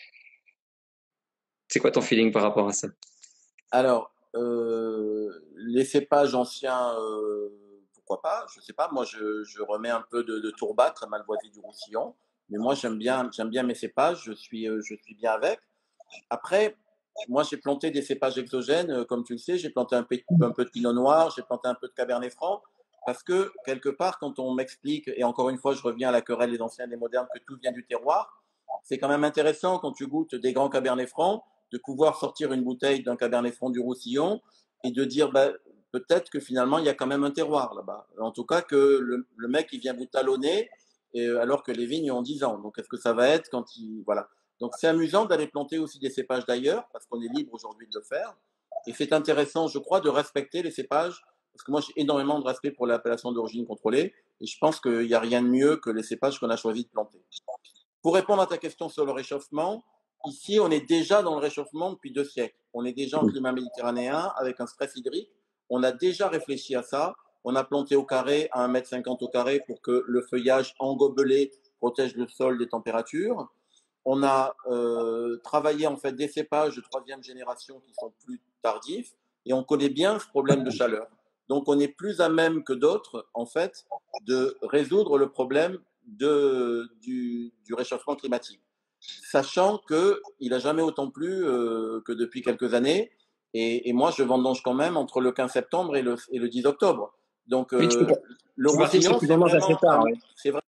c'est quoi ton feeling par rapport à ça? Alors, euh, les cépages anciens, euh, pourquoi pas? Je sais pas. Moi, je, je remets un peu de, de Tourbat, très malvoisie du Roussillon. Mais moi, j'aime bien, j'aime bien mes cépages. Je suis, euh, je suis bien avec. Après, moi, j'ai planté des cépages exogènes, euh, comme tu le sais. J'ai planté un peu, un peu de Pinot Noir, j'ai planté un peu de Cabernet Franc. Parce que, quelque part, quand on m'explique, et encore une fois, je reviens à la querelle des anciens et des modernes, que tout vient du terroir, c'est quand même intéressant quand tu goûtes des grands Cabernet Franc de pouvoir sortir une bouteille d'un Cabernet Franc du Roussillon et de dire bah, peut-être que finalement il y a quand même un terroir là-bas. En tout cas que le, le mec il vient vous talonner et, euh, alors que les vignes ont dix ans. Donc est-ce que ça va être quand il voilà. Donc c'est amusant d'aller planter aussi des cépages d'ailleurs parce qu'on est libre aujourd'hui de le faire et c'est intéressant je crois de respecter les cépages parce que moi j'ai énormément de respect pour l'appellation d'origine contrôlée et je pense qu'il n'y a rien de mieux que les cépages qu'on a choisi de planter. Pour répondre à ta question sur le réchauffement, ici, on est déjà dans le réchauffement depuis deux siècles. On est déjà en climat méditerranéen avec un stress hydrique. On a déjà réfléchi à ça. On a planté au carré à un mètre cinquante au carré pour que le feuillage engobelé protège le sol des températures. On a euh, travaillé en fait des cépages de troisième génération qui sont plus tardifs et on connaît bien ce problème de chaleur. Donc on est plus à même que d'autres en fait de résoudre le problème de, du, du réchauffement climatique, sachant qu'il n'a jamais autant plu euh, que depuis quelques années. Et, et moi, je vendange quand même entre le quinze septembre et le, et le dix octobre. Donc, Oui, tu peux euh, pas. Le C'est parti Roussillon, c'est suffisamment assez vraiment tard, un, oui. c'est vraiment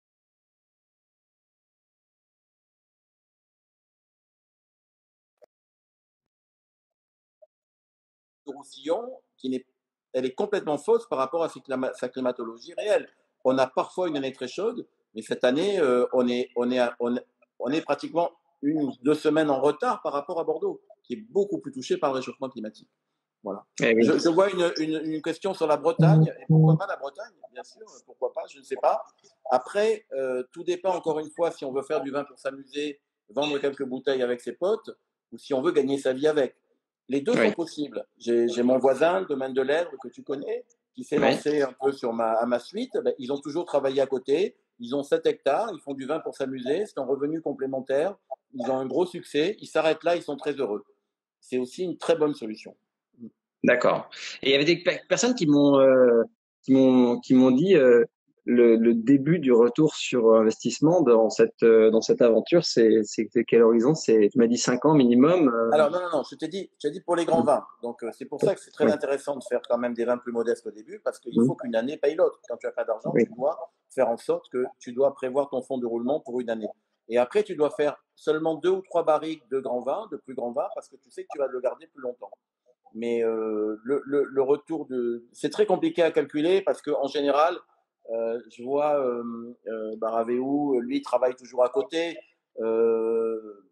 le Roussillon qui n'est, elle est complètement fausse par rapport à sa, clima- sa climatologie réelle. On a parfois une année très chaude, mais cette année, euh, on, est, on, est, à- on, on est pratiquement une ou deux semaines en retard par rapport à Bordeaux, qui est beaucoup plus touché par le réchauffement climatique. Voilà. Eh oui. Je, je vois une, une, une question sur la Bretagne, et pourquoi pas la Bretagne, bien sûr, pourquoi pas, je ne sais pas. Après, euh, tout dépend encore une fois si on veut faire du vin pour s'amuser, vendre quelques bouteilles avec ses potes, ou si on veut gagner sa vie avec. Les deux sont Oui. possibles. J'ai j'ai mon voisin, Domaine de l'Erdre, que tu connais, qui s'est Oui. lancé un peu sur ma, à ma suite. Ben, ils ont toujours travaillé à côté. Ils ont sept hectares, ils font du vin pour s'amuser, c'est un revenu complémentaire. Ils ont un gros succès, ils s'arrêtent là, ils sont très heureux. C'est aussi une très bonne solution. D'accord. Et il y avait des pe- personnes qui m'ont euh, qui m'ont qui m'ont dit euh, le, le début du retour sur investissement dans cette euh, dans cette aventure, c'est c'est c'est quel horizon? C'est tu m'as dit cinq ans minimum. Euh... Alors, non, non, non, je t'ai dit, je t'ai dit pour les grands vins. Donc, euh, c'est pour ça que c'est très Oui. intéressant de faire quand même des vins plus modestes au début, parce qu'il Oui. faut qu'une année paye l'autre. Quand tu n'as pas d'argent, Oui. tu dois faire en sorte que tu dois prévoir ton fonds de roulement pour une année. Et après, tu dois faire seulement deux ou trois barriques de grands vins, de plus grands vins, parce que tu sais que tu vas le garder plus longtemps. Mais euh, le, le, le retour de... C'est très compliqué à calculer, parce qu'en général, euh, je vois euh, euh, Baravéou, lui, il travaille toujours à côté. Euh,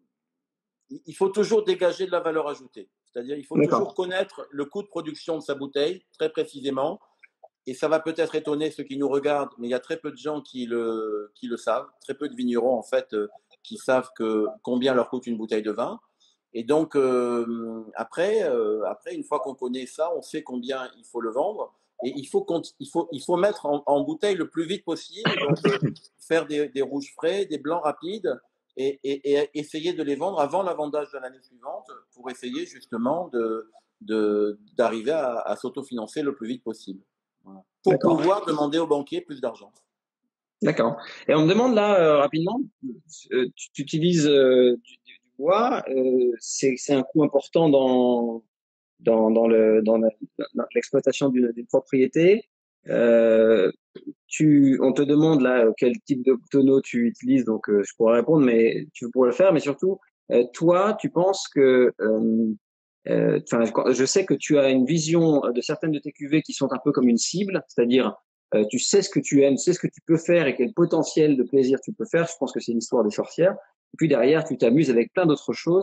il faut toujours dégager de la valeur ajoutée. C'est-à-dire, il faut toujours D'accord. connaître le coût de production de sa bouteille, très précisément. Et ça va peut-être étonner ceux qui nous regardent, mais il y a très peu de gens qui le, qui le savent. Très peu de vignerons, en fait, euh, qui savent que, combien leur coûte une bouteille de vin. Et donc, euh, après, euh, après, une fois qu'on connaît ça, on sait combien il faut le vendre. Et il faut, il faut, il faut mettre en, en bouteille le plus vite possible. Donc, euh, faire des, des rouges frais, des blancs rapides, et, et, et essayer de les vendre avant la vendage de l'année suivante pour essayer justement de, de, d'arriver à, à s'autofinancer le plus vite possible. Voilà. Pour D'accord. pouvoir demander au banquier plus d'argent. D'accord. Et on me demande là euh, rapidement, euh, tu, tu utilises euh, du, du bois, euh, c'est c'est un coût important dans dans dans le dans la- dans l'exploitation d'une d'une propriété. Euh, tu, on te demande là quel type de tonneau tu utilises, donc euh, je pourrais répondre, mais tu pourrais le faire. Mais surtout, euh, toi, tu penses que, euh, euh, enfin, je je sais que tu as une vision de certaines de tes cuvées qui sont un peu comme une cible, c'est-à-dire euh, tu sais ce que tu aimes, tu sais ce que tu peux faire et quel potentiel de plaisir tu peux faire. Je pense que c'est l'histoire des sorcières. Et puis derrière, tu t'amuses avec plein d'autres choses.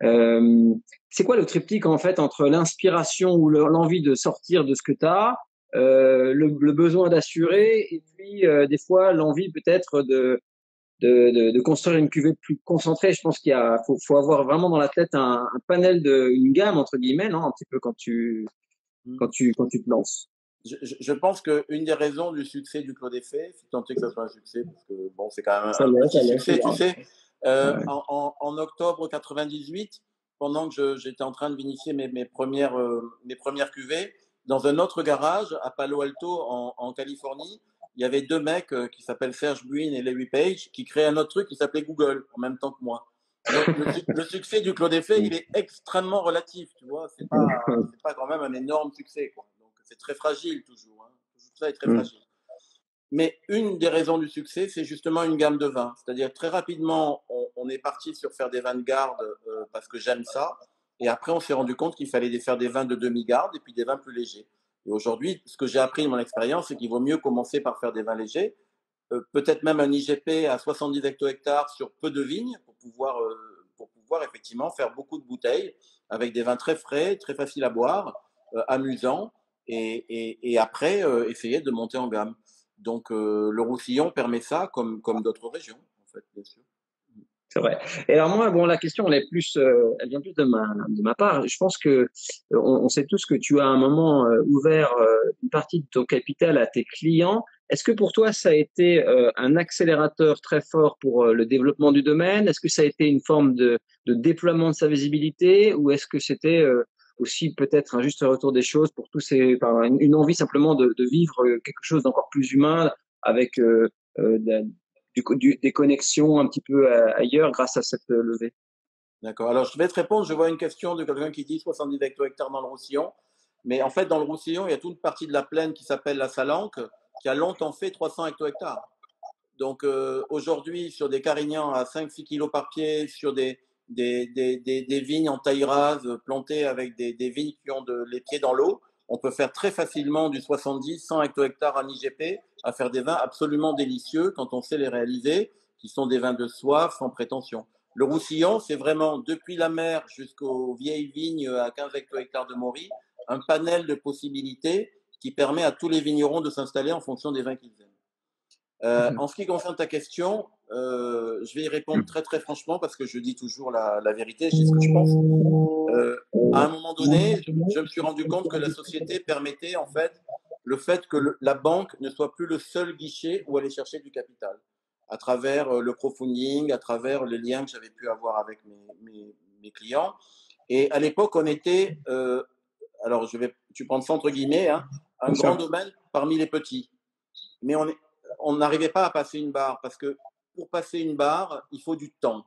Euh, c'est quoi le triptyque en fait entre l'inspiration ou le- l'envie de sortir de ce que tu as, euh, le, le besoin d'assurer et puis euh, des fois l'envie peut-être de, de, de, de construire une cuvée plus concentrée. Je pense qu'il y a faut, faut avoir vraiment dans la tête un, un panel de une gamme entre guillemets, non, un petit peu quand tu quand tu quand tu te lances. Je, je, je pense qu'une des raisons du succès du Clos des Fées, si tant est que ça soit un succès, parce que bon, c'est quand même Ça un l'est, ça petit l'est, c'est succès, tu grave. sais, euh, Ouais. en, en, en octobre quatre-vingt-dix-huit, pendant que je- j'étais en train de vinifier mes, mes premières, euh, mes premières cuvées, dans un autre garage à Palo Alto, en, en Californie, il y avait deux mecs euh, qui s'appellent Serge Buin et Larry Page qui créaient un autre truc qui s'appelait Google en même temps que moi. Donc le, su- le succès du Clos des Fées, il est extrêmement relatif, tu vois. C'est pas, c'est pas quand même un énorme succès, quoi. Donc c'est très fragile toujours. Hein. Tout ça est très Mm. fragile. Mais une des raisons du succès, c'est justement une gamme de vins. C'est-à-dire très rapidement, on, on est parti sur faire des vins de garde euh, parce que j'aime ça. Et après, on s'est rendu compte qu'il fallait faire des vins de demi-garde et puis des vins plus légers. Et aujourd'hui, ce que j'ai appris de mon expérience, c'est qu'il vaut mieux commencer par faire des vins légers, euh, peut-être même un I G P à soixante-dix hecto-hectares sur peu de vignes pour pouvoir, euh, pour pouvoir effectivement faire beaucoup de bouteilles avec des vins très frais, très faciles à boire, euh, amusants, et, et, et après euh, essayer de monter en gamme. Donc euh, le Roussillon permet ça, comme, comme d'autres régions, en fait, bien sûr. C'est vrai. Et alors moi, bon, la question, elle est plus, euh, elle vient plus de ma de ma part. Je pense que euh, on, on sait tous que tu as à un moment euh, ouvert euh, une partie de ton capital à tes clients. Est-ce que pour toi, ça a été euh, un accélérateur très fort pour euh, le développement du domaine? Est-ce que ça a été une forme de, de déploiement de sa visibilité, ou est-ce que c'était euh, aussi peut-être un juste retour des choses pour tous ces, enfin, une, une envie simplement de, de vivre quelque chose d'encore plus humain avec euh, euh, du, du, des connexions un petit peu ailleurs grâce à cette levée. D'accord. Alors, je vais te répondre. Je vois une question de quelqu'un qui dit soixante-dix hecto-hectares dans le Roussillon. Mais en fait, dans le Roussillon, il y a toute une partie de la plaine qui s'appelle la Salanque, qui a longtemps fait trois cents hecto-hectares. Donc euh, aujourd'hui, sur des carignans à cinq six kilos par pied, sur des, des, des, des, des vignes en taille rase plantées avec des, des vignes qui ont de, les pieds dans l'eau, on peut faire très facilement du soixante-dix cent hecto-hectares en I G P, à faire des vins absolument délicieux quand on sait les réaliser, qui sont des vins de soif sans prétention. Le Roussillon, c'est vraiment depuis la mer jusqu'aux vieilles vignes à quinze hecto-hectares de Maury, un panel de possibilités qui permet à tous les vignerons de s'installer en fonction des vins qu'ils aiment. Euh, en ce qui concerne ta question, euh, je vais y répondre très très franchement parce que je dis toujours la, la vérité, je dis ce que je pense. Euh, à un moment donné, je me suis rendu compte que la société permettait en fait le fait que le, la banque ne soit plus le seul guichet où aller chercher du capital, à travers le crowdfunding, à travers les liens que j'avais pu avoir avec mes, mes, mes clients. Et à l'époque, on était, euh, alors je vais, tu prends ça entre guillemets, hein, un grand domaine parmi les petits, mais on est on n'arrivait pas à passer une barre parce que pour passer une barre, il faut du temps.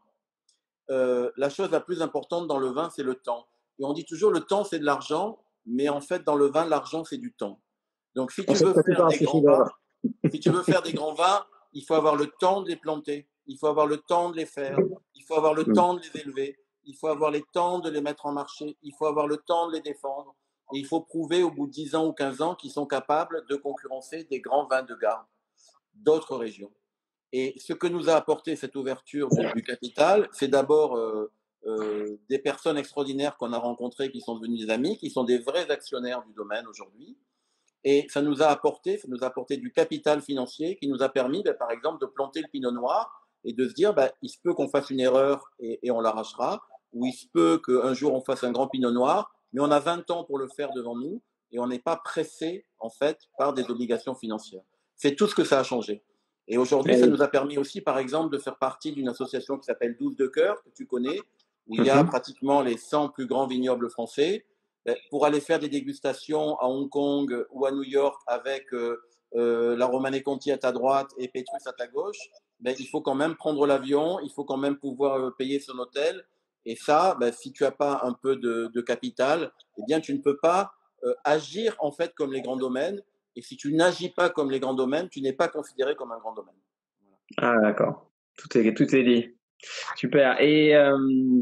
Euh, la chose la plus importante dans le vin, c'est le temps. Et on dit toujours le temps, c'est de l'argent, mais en fait, dans le vin, l'argent, c'est du temps. Donc, si tu veux faire des grands vins, si tu veux faire des grands vins, il faut avoir le temps de les planter, il faut avoir le temps de les faire, il faut avoir le temps de les élever, il faut avoir le temps de les mettre en marché, il faut avoir le temps de les défendre, et il faut prouver au bout de dix ans ou quinze ans qu'ils sont capables de concurrencer des grands vins de garde d'autres régions. Et ce que nous a apporté cette ouverture de, du capital, c'est d'abord euh, euh, des personnes extraordinaires qu'on a rencontrées, qui sont devenues des amis, qui sont des vrais actionnaires du domaine aujourd'hui. Et ça nous a apporté, ça nous a apporté du capital financier qui nous a permis, ben, par exemple, de planter le pinot noir et de se dire, ben, il se peut qu'on fasse une erreur et, et on l'arrachera, ou il se peut qu'un jour on fasse un grand pinot noir, mais on a vingt ans pour le faire devant nous et on n'est pas pressé, en fait, par des obligations financières. C'est tout ce que ça a changé. Et aujourd'hui, ça nous a permis aussi, par exemple, de faire partie d'une association qui s'appelle douze de cœur, que tu connais, où il y a pratiquement les cent plus grands vignobles français, pour aller faire des dégustations à Hong Kong ou à New York avec euh, euh, la Romanée Conti à ta droite et Petrus à ta gauche. Ben, il faut quand même prendre l'avion, il faut quand même pouvoir payer son hôtel. Et ça, ben, si tu n'as pas un peu de, de capital, eh bien, tu ne peux pas euh, agir en fait comme les grands domaines. Et si tu n'agis pas comme les grands domaines, tu n'es pas considéré comme un grand domaine. Voilà. Ah, d'accord. Tout est, tout est dit. Super. Et euh,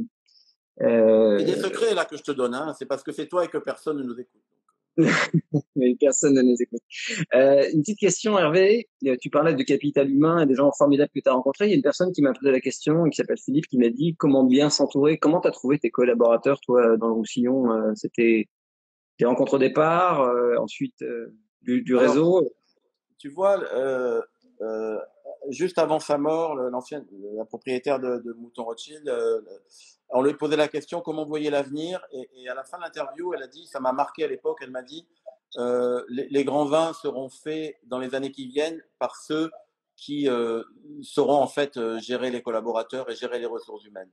euh... c'est des secrets là que je te donne. Hein. C'est parce que c'est toi et que personne ne nous écoute. Mais personne ne nous écoute. Euh, une petite question, Hervé. Tu parlais de capital humain et des gens formidables que tu as rencontrés. Il y a une personne qui m'a posé la question, qui s'appelle Philippe, qui m'a dit comment bien s'entourer. Comment tu as trouvé tes collaborateurs, toi, dans le Roussillon? C'était des rencontres au départ, euh, ensuite euh, du, du réseau. Alors, tu vois, euh, euh, juste avant sa mort, l'ancienne, la propriétaire de, de Mouton Rothschild, euh, on lui posait la question comment vous voyez l'avenir, et, et à la fin de l'interview, elle a dit, ça m'a marqué à l'époque, elle m'a dit, euh, les, les grands vins seront faits dans les années qui viennent par ceux qui euh, sauront en fait euh, gérer les collaborateurs et gérer les ressources humaines.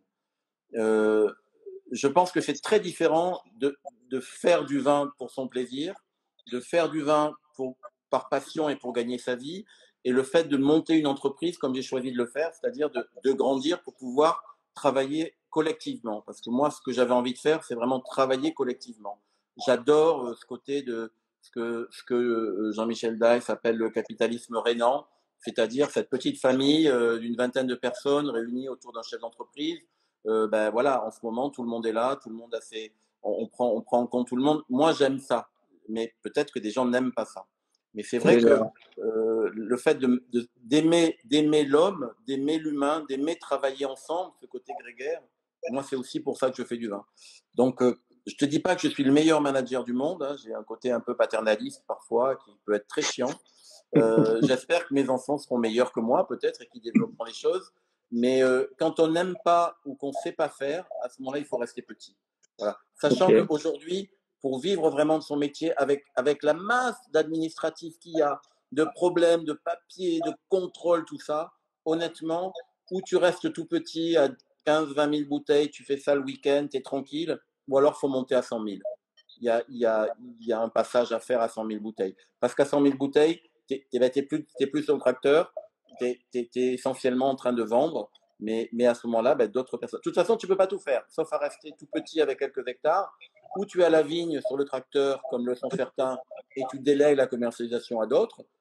Euh, je pense que c'est très différent de, de faire du vin pour son plaisir, de faire du vin pour, par passion et pour gagner sa vie, et le fait de monter une entreprise comme j'ai choisi de le faire, c'est-à-dire de, de grandir pour pouvoir travailler collectivement. Parce que moi, ce que j'avais envie de faire, c'est vraiment travailler collectivement. J'adore ce côté de ce que, ce que Jean-Michel Deiss appelle le capitalisme rénant, c'est-à-dire cette petite famille euh, d'une vingtaine de personnes réunies autour d'un chef d'entreprise. Euh, ben voilà, en ce moment, tout le monde est là, tout le monde a ses, on, on prend, on prend en compte tout le monde. Moi, j'aime ça, mais peut-être que des gens n'aiment pas ça. Mais c'est vrai que euh, le fait de, de, d'aimer, d'aimer l'homme, d'aimer l'humain, d'aimer travailler ensemble, ce côté grégaire, moi, c'est aussi pour ça que je fais du vin. Donc, euh, je te dis pas que je suis le meilleur manager du monde. Hein, j'ai un côté un peu paternaliste parfois qui peut être très chiant. Euh, j'espère que mes enfants seront meilleurs que moi, peut-être, et qu'ils développeront les choses. Mais euh, quand on n'aime pas ou qu'on ne sait pas faire, à ce moment-là, il faut rester petit. Voilà. Sachant okay. qu'aujourd'hui, pour vivre vraiment de son métier, avec, avec la masse d'administratifs qu'il y a, de problèmes, de papiers, de contrôle, tout ça, honnêtement, où tu restes tout petit à quinze vingt mille bouteilles, tu fais ça le week-end, tu es tranquille, ou alors il faut monter à cent mille. Il y a, il y, a, il y a un passage à faire à cent mille bouteilles. Parce qu'à cent mille bouteilles, tu n'es plus, plus sur le tracteur, tu es essentiellement en train de vendre, mais, mais à ce moment-là, ben, d'autres personnes. De toute façon, tu ne peux pas tout faire, sauf à rester tout petit avec quelques hectares, ou tu as la vigne sur le tracteur, comme le sont certains, et tu délègues la commercialisation à d'autres,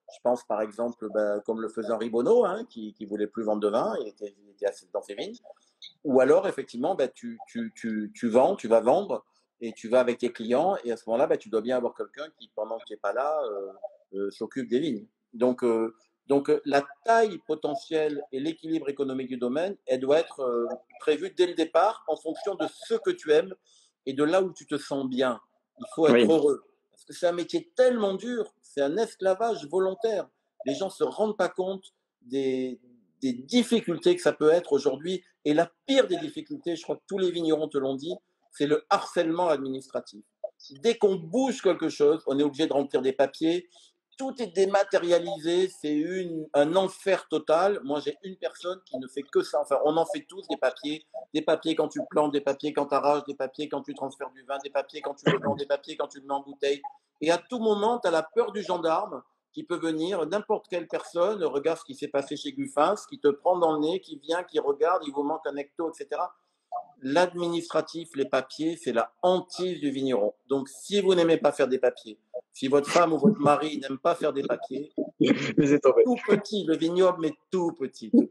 Je pense par exemple, ben, comme le faisait Henri Bonneau, hein, qui ne voulait plus vendre de vin, il était, il était assis dans ses vignes. Ou alors, effectivement, ben, tu, tu, tu, tu vends, tu vas vendre et tu vas avec tes clients. Et à ce moment-là, ben, tu dois bien avoir quelqu'un qui, pendant que tu n'es pas là, euh, euh, s'occupe des vignes. Donc, euh, donc euh, la taille potentielle et l'équilibre économique du domaine, elle doit être euh, prévue dès le départ en fonction de ce que tu aimes et de là où tu te sens bien. Il faut être Oui, heureux. Parce que c'est un métier tellement dur, c'est un esclavage volontaire. Les gens ne se rendent pas compte des, des difficultés que ça peut être aujourd'hui. Et la pire des difficultés, je crois que tous les vignerons te l'ont dit, c'est le harcèlement administratif. Dès qu'on bouge quelque chose, on est obligé de remplir des papiers. Tout est dématérialisé, c'est une, un enfer total. Moi, j'ai une personne qui ne fait que ça. Enfin, on en fait tous des papiers. Des papiers quand tu plantes, des papiers quand tu arraches, des papiers quand tu transfères du vin, des papiers quand tu le vends, des papiers quand tu le mets en bouteille. Et à tout moment, tu as la peur du gendarme qui peut venir, n'importe quelle personne, regarde ce qui s'est passé chez Guffins, qui te prend dans le nez, qui vient, qui regarde, il vous manque un hecto, et cetera. L'administratif, les papiers, c'est la hantise du vigneron. Donc, si vous n'aimez pas faire des papiers, si votre femme ou votre mari n'aime pas faire des papiers, laissez tomber. tout petit, le vignoble, mais tout petit, tout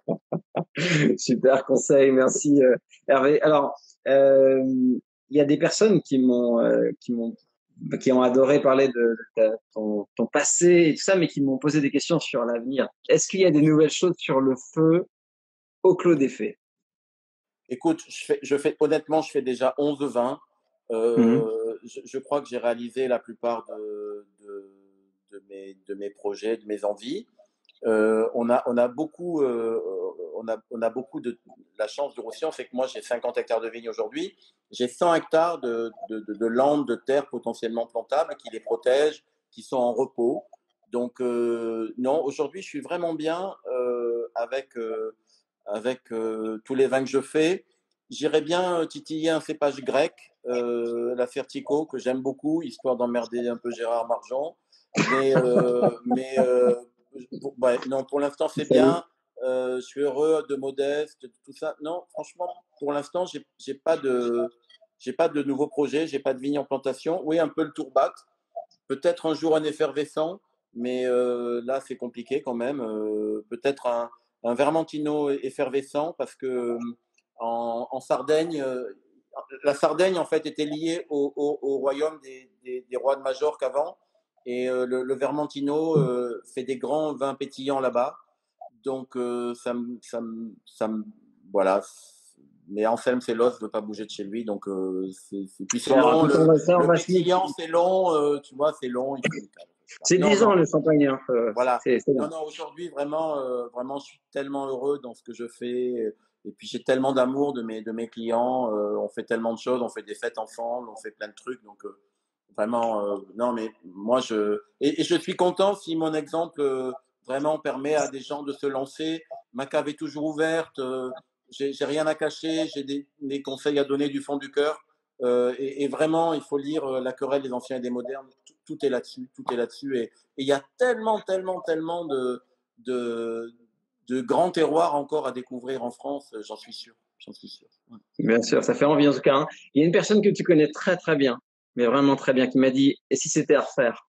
petit. Super conseil, merci euh, Hervé. Alors, euh, il y a des personnes qui m'ont euh, qui m'ont qui ont adoré parler de, de ta- ton, ton passé et tout ça, mais qui m'ont posé des questions sur l'avenir. Est-ce qu'il y a des nouvelles choses sur le feu au Clos des Fées? Écoute, je fais, je fais, honnêtement, je fais déjà onze vins. Mhm. Euh, je, je crois que j'ai réalisé la plupart de, de, de mes, de mes projets, de mes envies. Euh, on a, on a beaucoup, euh, on a, on a beaucoup de la chance du Roussillon, c'est que moi j'ai cinquante hectares de vignes aujourd'hui, j'ai cent hectares de, de, de, de landes de terre potentiellement plantables qui les protègent, qui sont en repos. Donc euh, non, aujourd'hui je suis vraiment bien euh, avec euh, avec euh, tous les vins que je fais. J'irais bien euh, titiller un cépage grec, euh, la Fertico, que j'aime beaucoup, histoire d'emmerder un peu Gérard Marjon. Mais, euh, mais euh, pour, ouais, non, pour l'instant, c'est Salut. bien. Euh, je suis heureux de Modeste, de tout ça. Non, franchement, pour l'instant, j'ai, j'ai pas de, j'ai pas de nouveaux projets, j'ai pas de vignes en plantation. Oui, un peu le tourbat. Peut-être un jour un effervescent, mais euh, là, c'est compliqué quand même. Euh, peut-être un, un Vermentino effervescent, parce que en, en Sardaigne, euh, la Sardaigne, en fait, était liée au, au, au royaume des, des, des rois de Majorque avant. Et euh, le, le Vermentino euh, fait des grands vins pétillants là-bas. Donc, euh, ça me. Ça me, ça me voilà. Mais Anselme, c'est l'os, ne veut pas bouger de chez lui. Donc, euh, c'est, c'est- puis c'est Bon, long. écoute, on Le, va, ça, on le va se pétillant, c'est long. Euh, tu vois, c'est long. Il faut du calme. c'est Non, dix ans non. le champagne, hein, euh, Voilà. c'est c'est Non, bon. non, aujourd'hui, vraiment, euh, vraiment, je suis tellement heureux dans ce que je fais. Et puis, j'ai tellement d'amour de mes, de mes clients. Euh, on fait tellement de choses. On fait des fêtes ensemble. On fait plein de trucs. Donc, euh, vraiment, euh, non, mais moi, je. Et, et je suis content si mon exemple euh, vraiment permet à des gens de se lancer. Ma cave est toujours ouverte. Euh, j'ai j'ai rien à cacher. J'ai des, des conseils à donner du fond du cœur. Euh, et, et vraiment, il faut lire euh, La querelle des anciens et des modernes. Tout, tout est là-dessus. Tout est là-dessus. Et, et il y a tellement, tellement, tellement de, de, de grands terroirs encore à découvrir en France, j'en suis sûr. J'en suis sûr. Ouais. Bien sûr, ça fait envie en tout cas, hein. Il y a une personne que tu connais très très bien, mais vraiment très bien, qui m'a dit, et si c'était à refaire?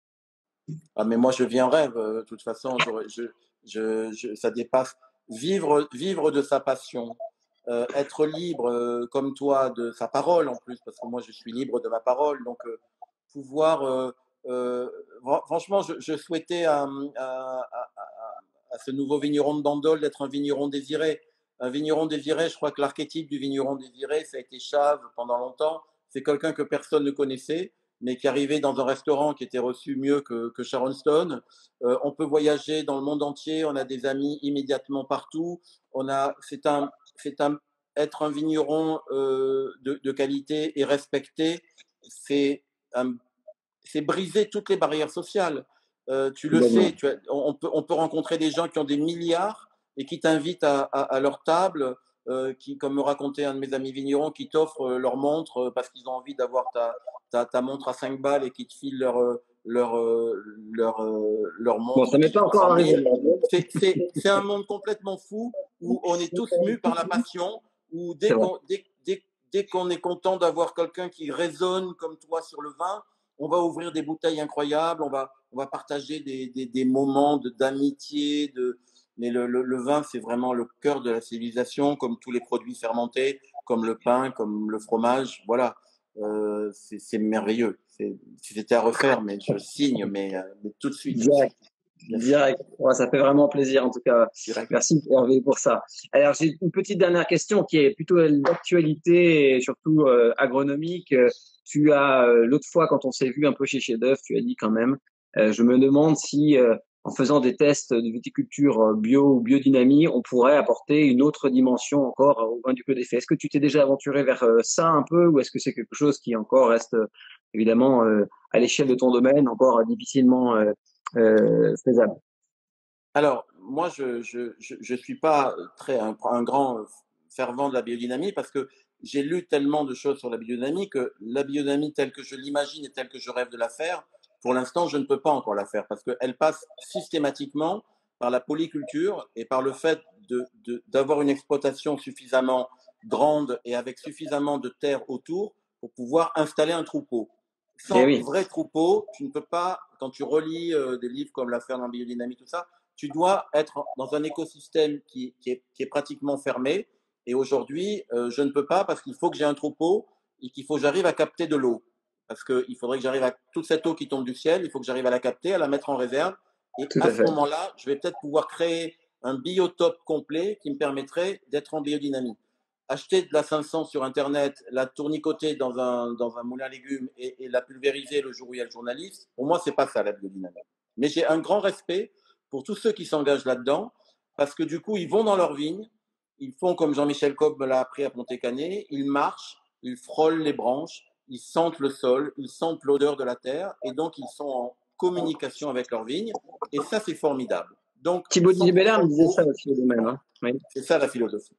Ah, mais moi, je vis en rêve. euh, De toute façon, je, je, je, je- ça dépasse. Vivre, vivre de sa passion, euh, être libre euh, comme toi de sa parole en plus, parce que moi, je suis libre de ma parole. Donc, euh, pouvoir. Euh, euh, fran- franchement, je, je souhaitais à, à, à, à ce nouveau vigneron de Bandol d'être un vigneron désiré. Un vigneron désiré, je crois que l'archétype du vigneron désiré, ça a été Chave pendant longtemps. C'est quelqu'un que personne ne connaissait, mais qui arrivait dans un restaurant qui était reçu mieux que, que Sharon Stone. Euh, on peut voyager dans le monde entier, on a des amis immédiatement partout. On a, c'est un, c'est un, être un vigneron euh, de, de qualité et respecté, c'est un, c'est briser toutes les barrières sociales. Euh, tu le sais, tu as, on, peut, on peut rencontrer des gens qui ont des milliards et qui t'invitent à, à, à leur table, euh, qui, comme me racontait un de mes amis vignerons, qui t'offrent euh, leur montre euh, parce qu'ils ont envie d'avoir ta, ta, ta montre à cinq balles et qui te filent leur, euh, leur, euh, leur, euh, leur Bon, montre ça m'est qui pas coûte encore cent arrivé. mille. C'est, c'est, c'est un monde complètement fou où on est tous mus par la passion, où C'est dès vrai. qu'on, dès, dès, dès qu'on est content d'avoir quelqu'un qui résonne comme toi sur le vin, on va ouvrir des bouteilles incroyables, on va, on va partager des, des, des moments de, d'amitié, de, mais le, le, le vin, c'est vraiment le cœur de la civilisation, comme tous les produits fermentés, comme le pain, comme le fromage. Voilà, euh, c'est, c'est merveilleux. C'est, si c'était à refaire, mais je signe, mais, euh, mais tout de suite, je signe. Direct. Direct. Ouais, ça fait vraiment plaisir en tout cas. Direct. Merci Hervé pour ça. Alors j'ai une petite dernière question qui est plutôt l'actualité et surtout euh, agronomique. Euh, Tu as euh, l'autre fois quand on s'est vu un peu chez Chef d'œuvre, tu as dit quand même. Euh, je me demande si euh, en faisant des tests de viticulture euh, bio ou biodynamie, on pourrait apporter une autre dimension encore au vin du Clos des Fées. Est-ce que tu t'es déjà aventuré vers euh, ça un peu ou est-ce que c'est quelque chose qui encore reste euh, évidemment euh, à l'échelle de ton domaine encore difficilement euh, euh, faisable? Alors, moi, je je, je, je suis pas très un, un grand fervent de la biodynamie parce que j'ai lu tellement de choses sur la biodynamie que la biodynamie telle que je l'imagine et telle que je rêve de la faire, pour l'instant, je ne peux pas encore la faire parce qu'elle passe systématiquement par la polyculture et par le fait de, de, d'avoir une exploitation suffisamment grande et avec suffisamment de terre autour pour pouvoir installer un troupeau. Eh Sans oui, vrai troupeau, tu ne peux pas, quand tu relis euh, des livres comme La ferme en biodynamie, tout ça, tu dois être dans un écosystème qui, qui, est, qui est pratiquement fermé. Et aujourd'hui, euh, je ne peux pas parce qu'il faut que j'ai un troupeau et qu'il faut que j'arrive à capter de l'eau. Parce qu'il faudrait que j'arrive à toute cette eau qui tombe du ciel, il faut que j'arrive à la capter, à la mettre en réserve. Et tout à à ce fait. moment-là, je vais peut-être pouvoir créer un biotope complet qui me permettrait d'être en biodynamie. Acheter de la cinq cents sur Internet, la tournicoter dans un, dans un moulin à légumes et, et la pulvériser le jour où il y a le journaliste, pour moi, c'est pas ça la biodynamie. Mais j'ai un grand respect pour tous ceux qui s'engagent là-dedans, parce que du coup, ils vont dans leur vigne, ils font comme Jean-Michel Cobb me l'a appris à Ponté-Canet, ils marchent, ils frôlent les branches, ils sentent le sol, ils sentent l'odeur de la terre, et donc ils sont en communication avec leur vigne, et ça, c'est formidable. Donc, Thibaut Dibella cent pour cent me disait ça pour, aussi au domaine. Hein. Oui, c'est ça la philosophie.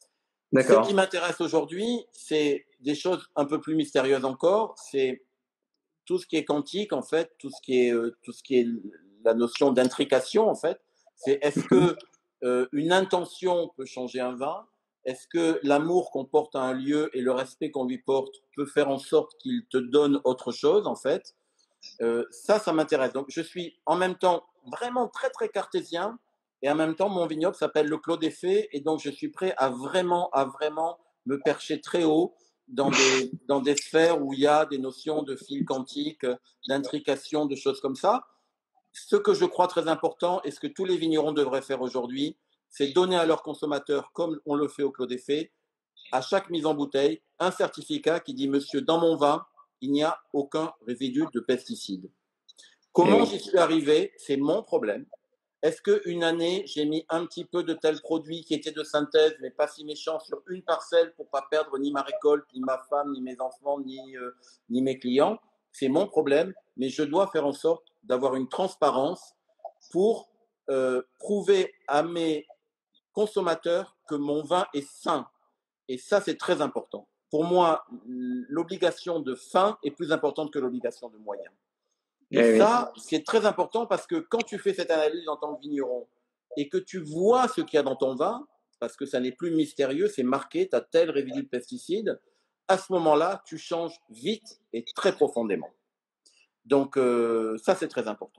Ce qui d'accord. m'intéresse aujourd'hui, c'est des choses un peu plus mystérieuses encore, c'est tout ce qui est quantique, en fait, tout ce qui est, euh, tout ce qui est la notion d'intrication, en fait, c'est est-ce que euh, une intention peut changer un vin? Est-ce que l'amour qu'on porte à un lieu et le respect qu'on lui porte peut faire en sorte qu'il te donne autre chose, en fait? Euh, ça, ça m'intéresse. Donc, je suis en même temps vraiment très, très cartésien et en même temps, mon vignoble s'appelle le Clos des Fées et donc je suis prêt à vraiment, à vraiment me percher très haut dans des, dans des sphères où il y a des notions de fil quantique, d'intrication, de choses comme ça. Ce que je crois très important et ce que tous les vignerons devraient faire aujourd'hui, c'est donner à leurs consommateurs, comme on le fait au Clos des Fées, à chaque mise en bouteille, un certificat qui dit, monsieur, dans mon vin, il n'y a aucun résidu de pesticides. Eh Comment oui. j'y suis arrivé, c'est mon problème. Est-ce qu'une année, j'ai mis un petit peu de tel produit qui était de synthèse, mais pas si méchant, sur une parcelle pour pas perdre ni ma récolte, ni ma femme, ni mes enfants, ni, euh, ni mes clients? C'est mon problème, mais je dois faire en sorte d'avoir une transparence pour euh, prouver à mes consommateurs que mon vin est sain. Et ça, c'est très important. Pour moi, l'obligation de fin est plus importante que l'obligation de moyens. Et Eh oui. ça, c'est très important parce que quand tu fais cette analyse en tant que vigneron et que tu vois ce qu'il y a dans ton vin, parce que ça n'est plus mystérieux, c'est marqué, tu as tel résidu de pesticides, à ce moment-là, tu changes vite et très profondément. Donc, euh, ça, c'est très important.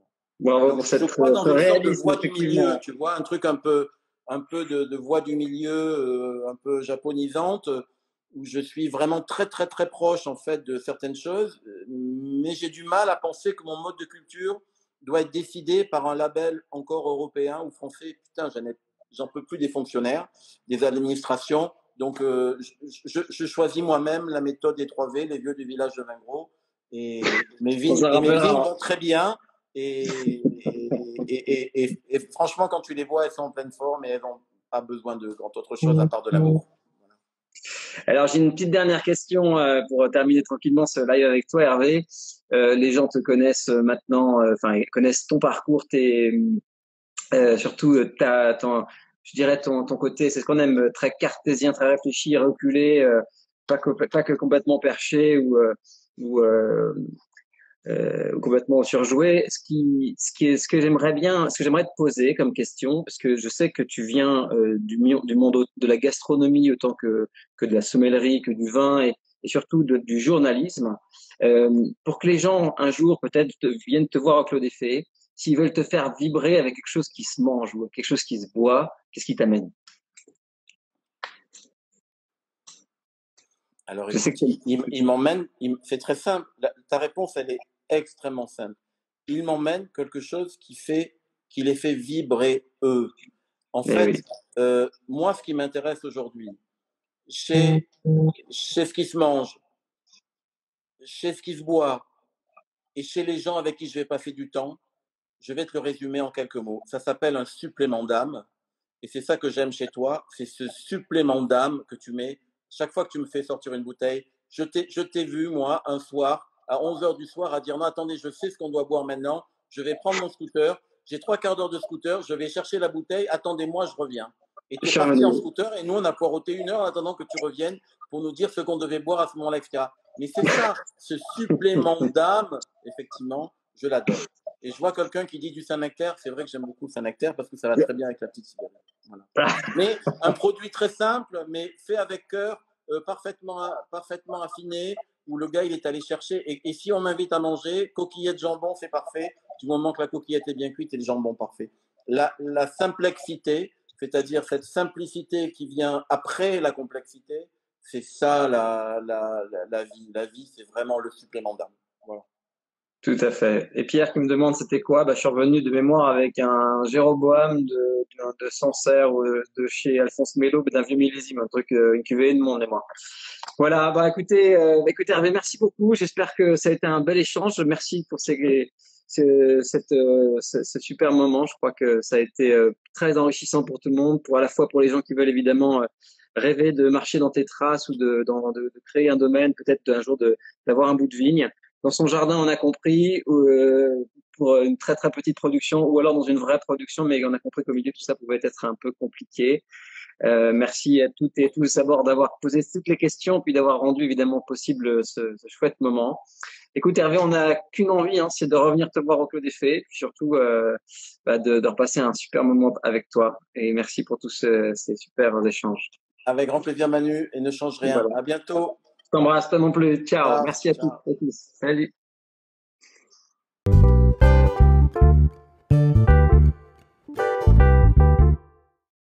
Bravo Donc, pour je, je cette, crois dans ce une sorte de réalisme, voie du milieu, effectivement. tu vois, un truc un peu, un peu de, de voie du milieu, euh, un peu japonisante, euh, où je suis vraiment très, très, très proche, en fait, de certaines choses, euh, mais j'ai du mal à penser que mon mode de culture doit être décidé par un label encore européen ou français. Putain, j'en ai, j'en peux plus des fonctionnaires, des administrations. Donc, euh, je, je, je choisis moi-même la méthode des trois V, les vieux du village de Vingros, et mes On vignes, s'en et mes vignes rappellera. vont très bien. Et, et, et, et, et, franchement, quand tu les vois, elles sont en pleine forme et elles n'ont pas besoin de grand autre chose à part de l'amour. Voilà. Alors, j'ai une petite dernière question euh, pour terminer tranquillement ce live avec toi, Hervé. Euh, les gens te connaissent maintenant, euh, enfin, ils connaissent ton parcours, tes, euh, surtout euh, ta, ton, je dirais ton, ton côté, c'est ce qu'on aime, euh, très cartésien, très réfléchi, reculé, euh, pas, que, pas que complètement perché ou, euh, ou euh, euh, complètement surjoué. Ce qui, ce qui est, ce que j'aimerais bien, ce que j'aimerais te poser comme question, parce que je sais que tu viens euh, du, mi- du monde de la gastronomie autant que que de la sommellerie, que du vin, et et surtout de, du journalisme. Euh, pour que les gens, un jour, peut-être, te, viennent te voir au Clos des Fées, s'ils veulent te faire vibrer avec quelque chose qui se mange ou quelque chose qui se boit, qu'est-ce qui t'amène? Alors Je sais écoute, que il, il, il m'emmène, il- c'est très simple. La- ta réponse, elle est extrêmement simple. Il m'emmène quelque chose qui fait, qui les fait vibrer eux. En eh oui. fait, euh, moi, ce qui m'intéresse aujourd'hui, chez, chez ce qui se mange, chez ce qui se boit et chez les gens avec qui je vais passer du temps, je vais te le résumer en quelques mots. Ça s'appelle un supplément d'âme. Et c'est ça que j'aime chez toi, c'est ce supplément d'âme que tu mets. Chaque fois que tu me fais sortir une bouteille, je t'ai, je t'ai vu, moi, un soir, à onze heures du soir, à dire non, attendez, je sais ce qu'on doit boire maintenant. Je vais prendre mon scooter. J'ai trois quarts d'heure de scooter. Je vais chercher la bouteille. Attendez-moi, je reviens. Et tu es parti en scooter et nous, on a poireauté une heure en attendant que tu reviennes pour nous dire ce qu'on devait boire à ce moment-là, et cetera. Mais c'est ça, ce supplément d'âme, effectivement, je l'adore. Et je vois quelqu'un qui dit du Saint-Nectaire. C'est vrai que j'aime beaucoup le Saint-Nectaire parce que ça va très bien avec la petite cigarette. Voilà. Mais un produit très simple, mais fait avec cœur, euh, parfaitement, parfaitement affiné, où le gars il est allé chercher. Et, et si on m'invite à manger, coquillette jambon, c'est parfait, du moment que la coquillette est bien cuite et le jambon parfait. La, la complexité, c'est-à-dire cette simplicité qui vient après la complexité, c'est ça la, la, la, la vie. La vie, c'est vraiment le supplément d'âme. Voilà. Tout à fait. Et Pierre qui me demande c'était quoi, bah, je suis revenu de mémoire avec un Jéroboam de, de, de Sancerre ou de, de chez Alphonse Mélo, d'un vieux millésime, un truc, euh, une cuvée de mon mémoire. Voilà, bah écoutez, euh, bah, écoutez Hervé, merci beaucoup. J'espère que ça a été un bel échange. Merci pour ces, ces, cette, euh, ce, ce super moment. Je crois que ça a été euh, très enrichissant pour tout le monde, pour à la fois pour les gens qui veulent évidemment euh, rêver de marcher dans tes traces ou de, dans, de, de créer un domaine, peut-être un jour de d'avoir un bout de vigne. Dans son jardin, on a compris, euh, pour une très très petite production, ou alors dans une vraie production, mais on a compris qu'au milieu tout ça pouvait être un peu compliqué. Euh, merci à toutes et tous d'abord d'avoir posé toutes les questions, puis d'avoir rendu évidemment possible ce, ce chouette moment. Écoute Hervé, on n'a qu'une envie, hein, c'est de revenir te voir au Clos des Fées, puis surtout euh, bah, de, de repasser un super moment avec toi. Et merci pour tous ce, ces super échanges. Avec grand plaisir Manu, et ne change rien. Voilà. À bientôt. Je t'embrasse pas non plus. Ciao. Ciao, Merci à toutes ciao. et tous. Salut.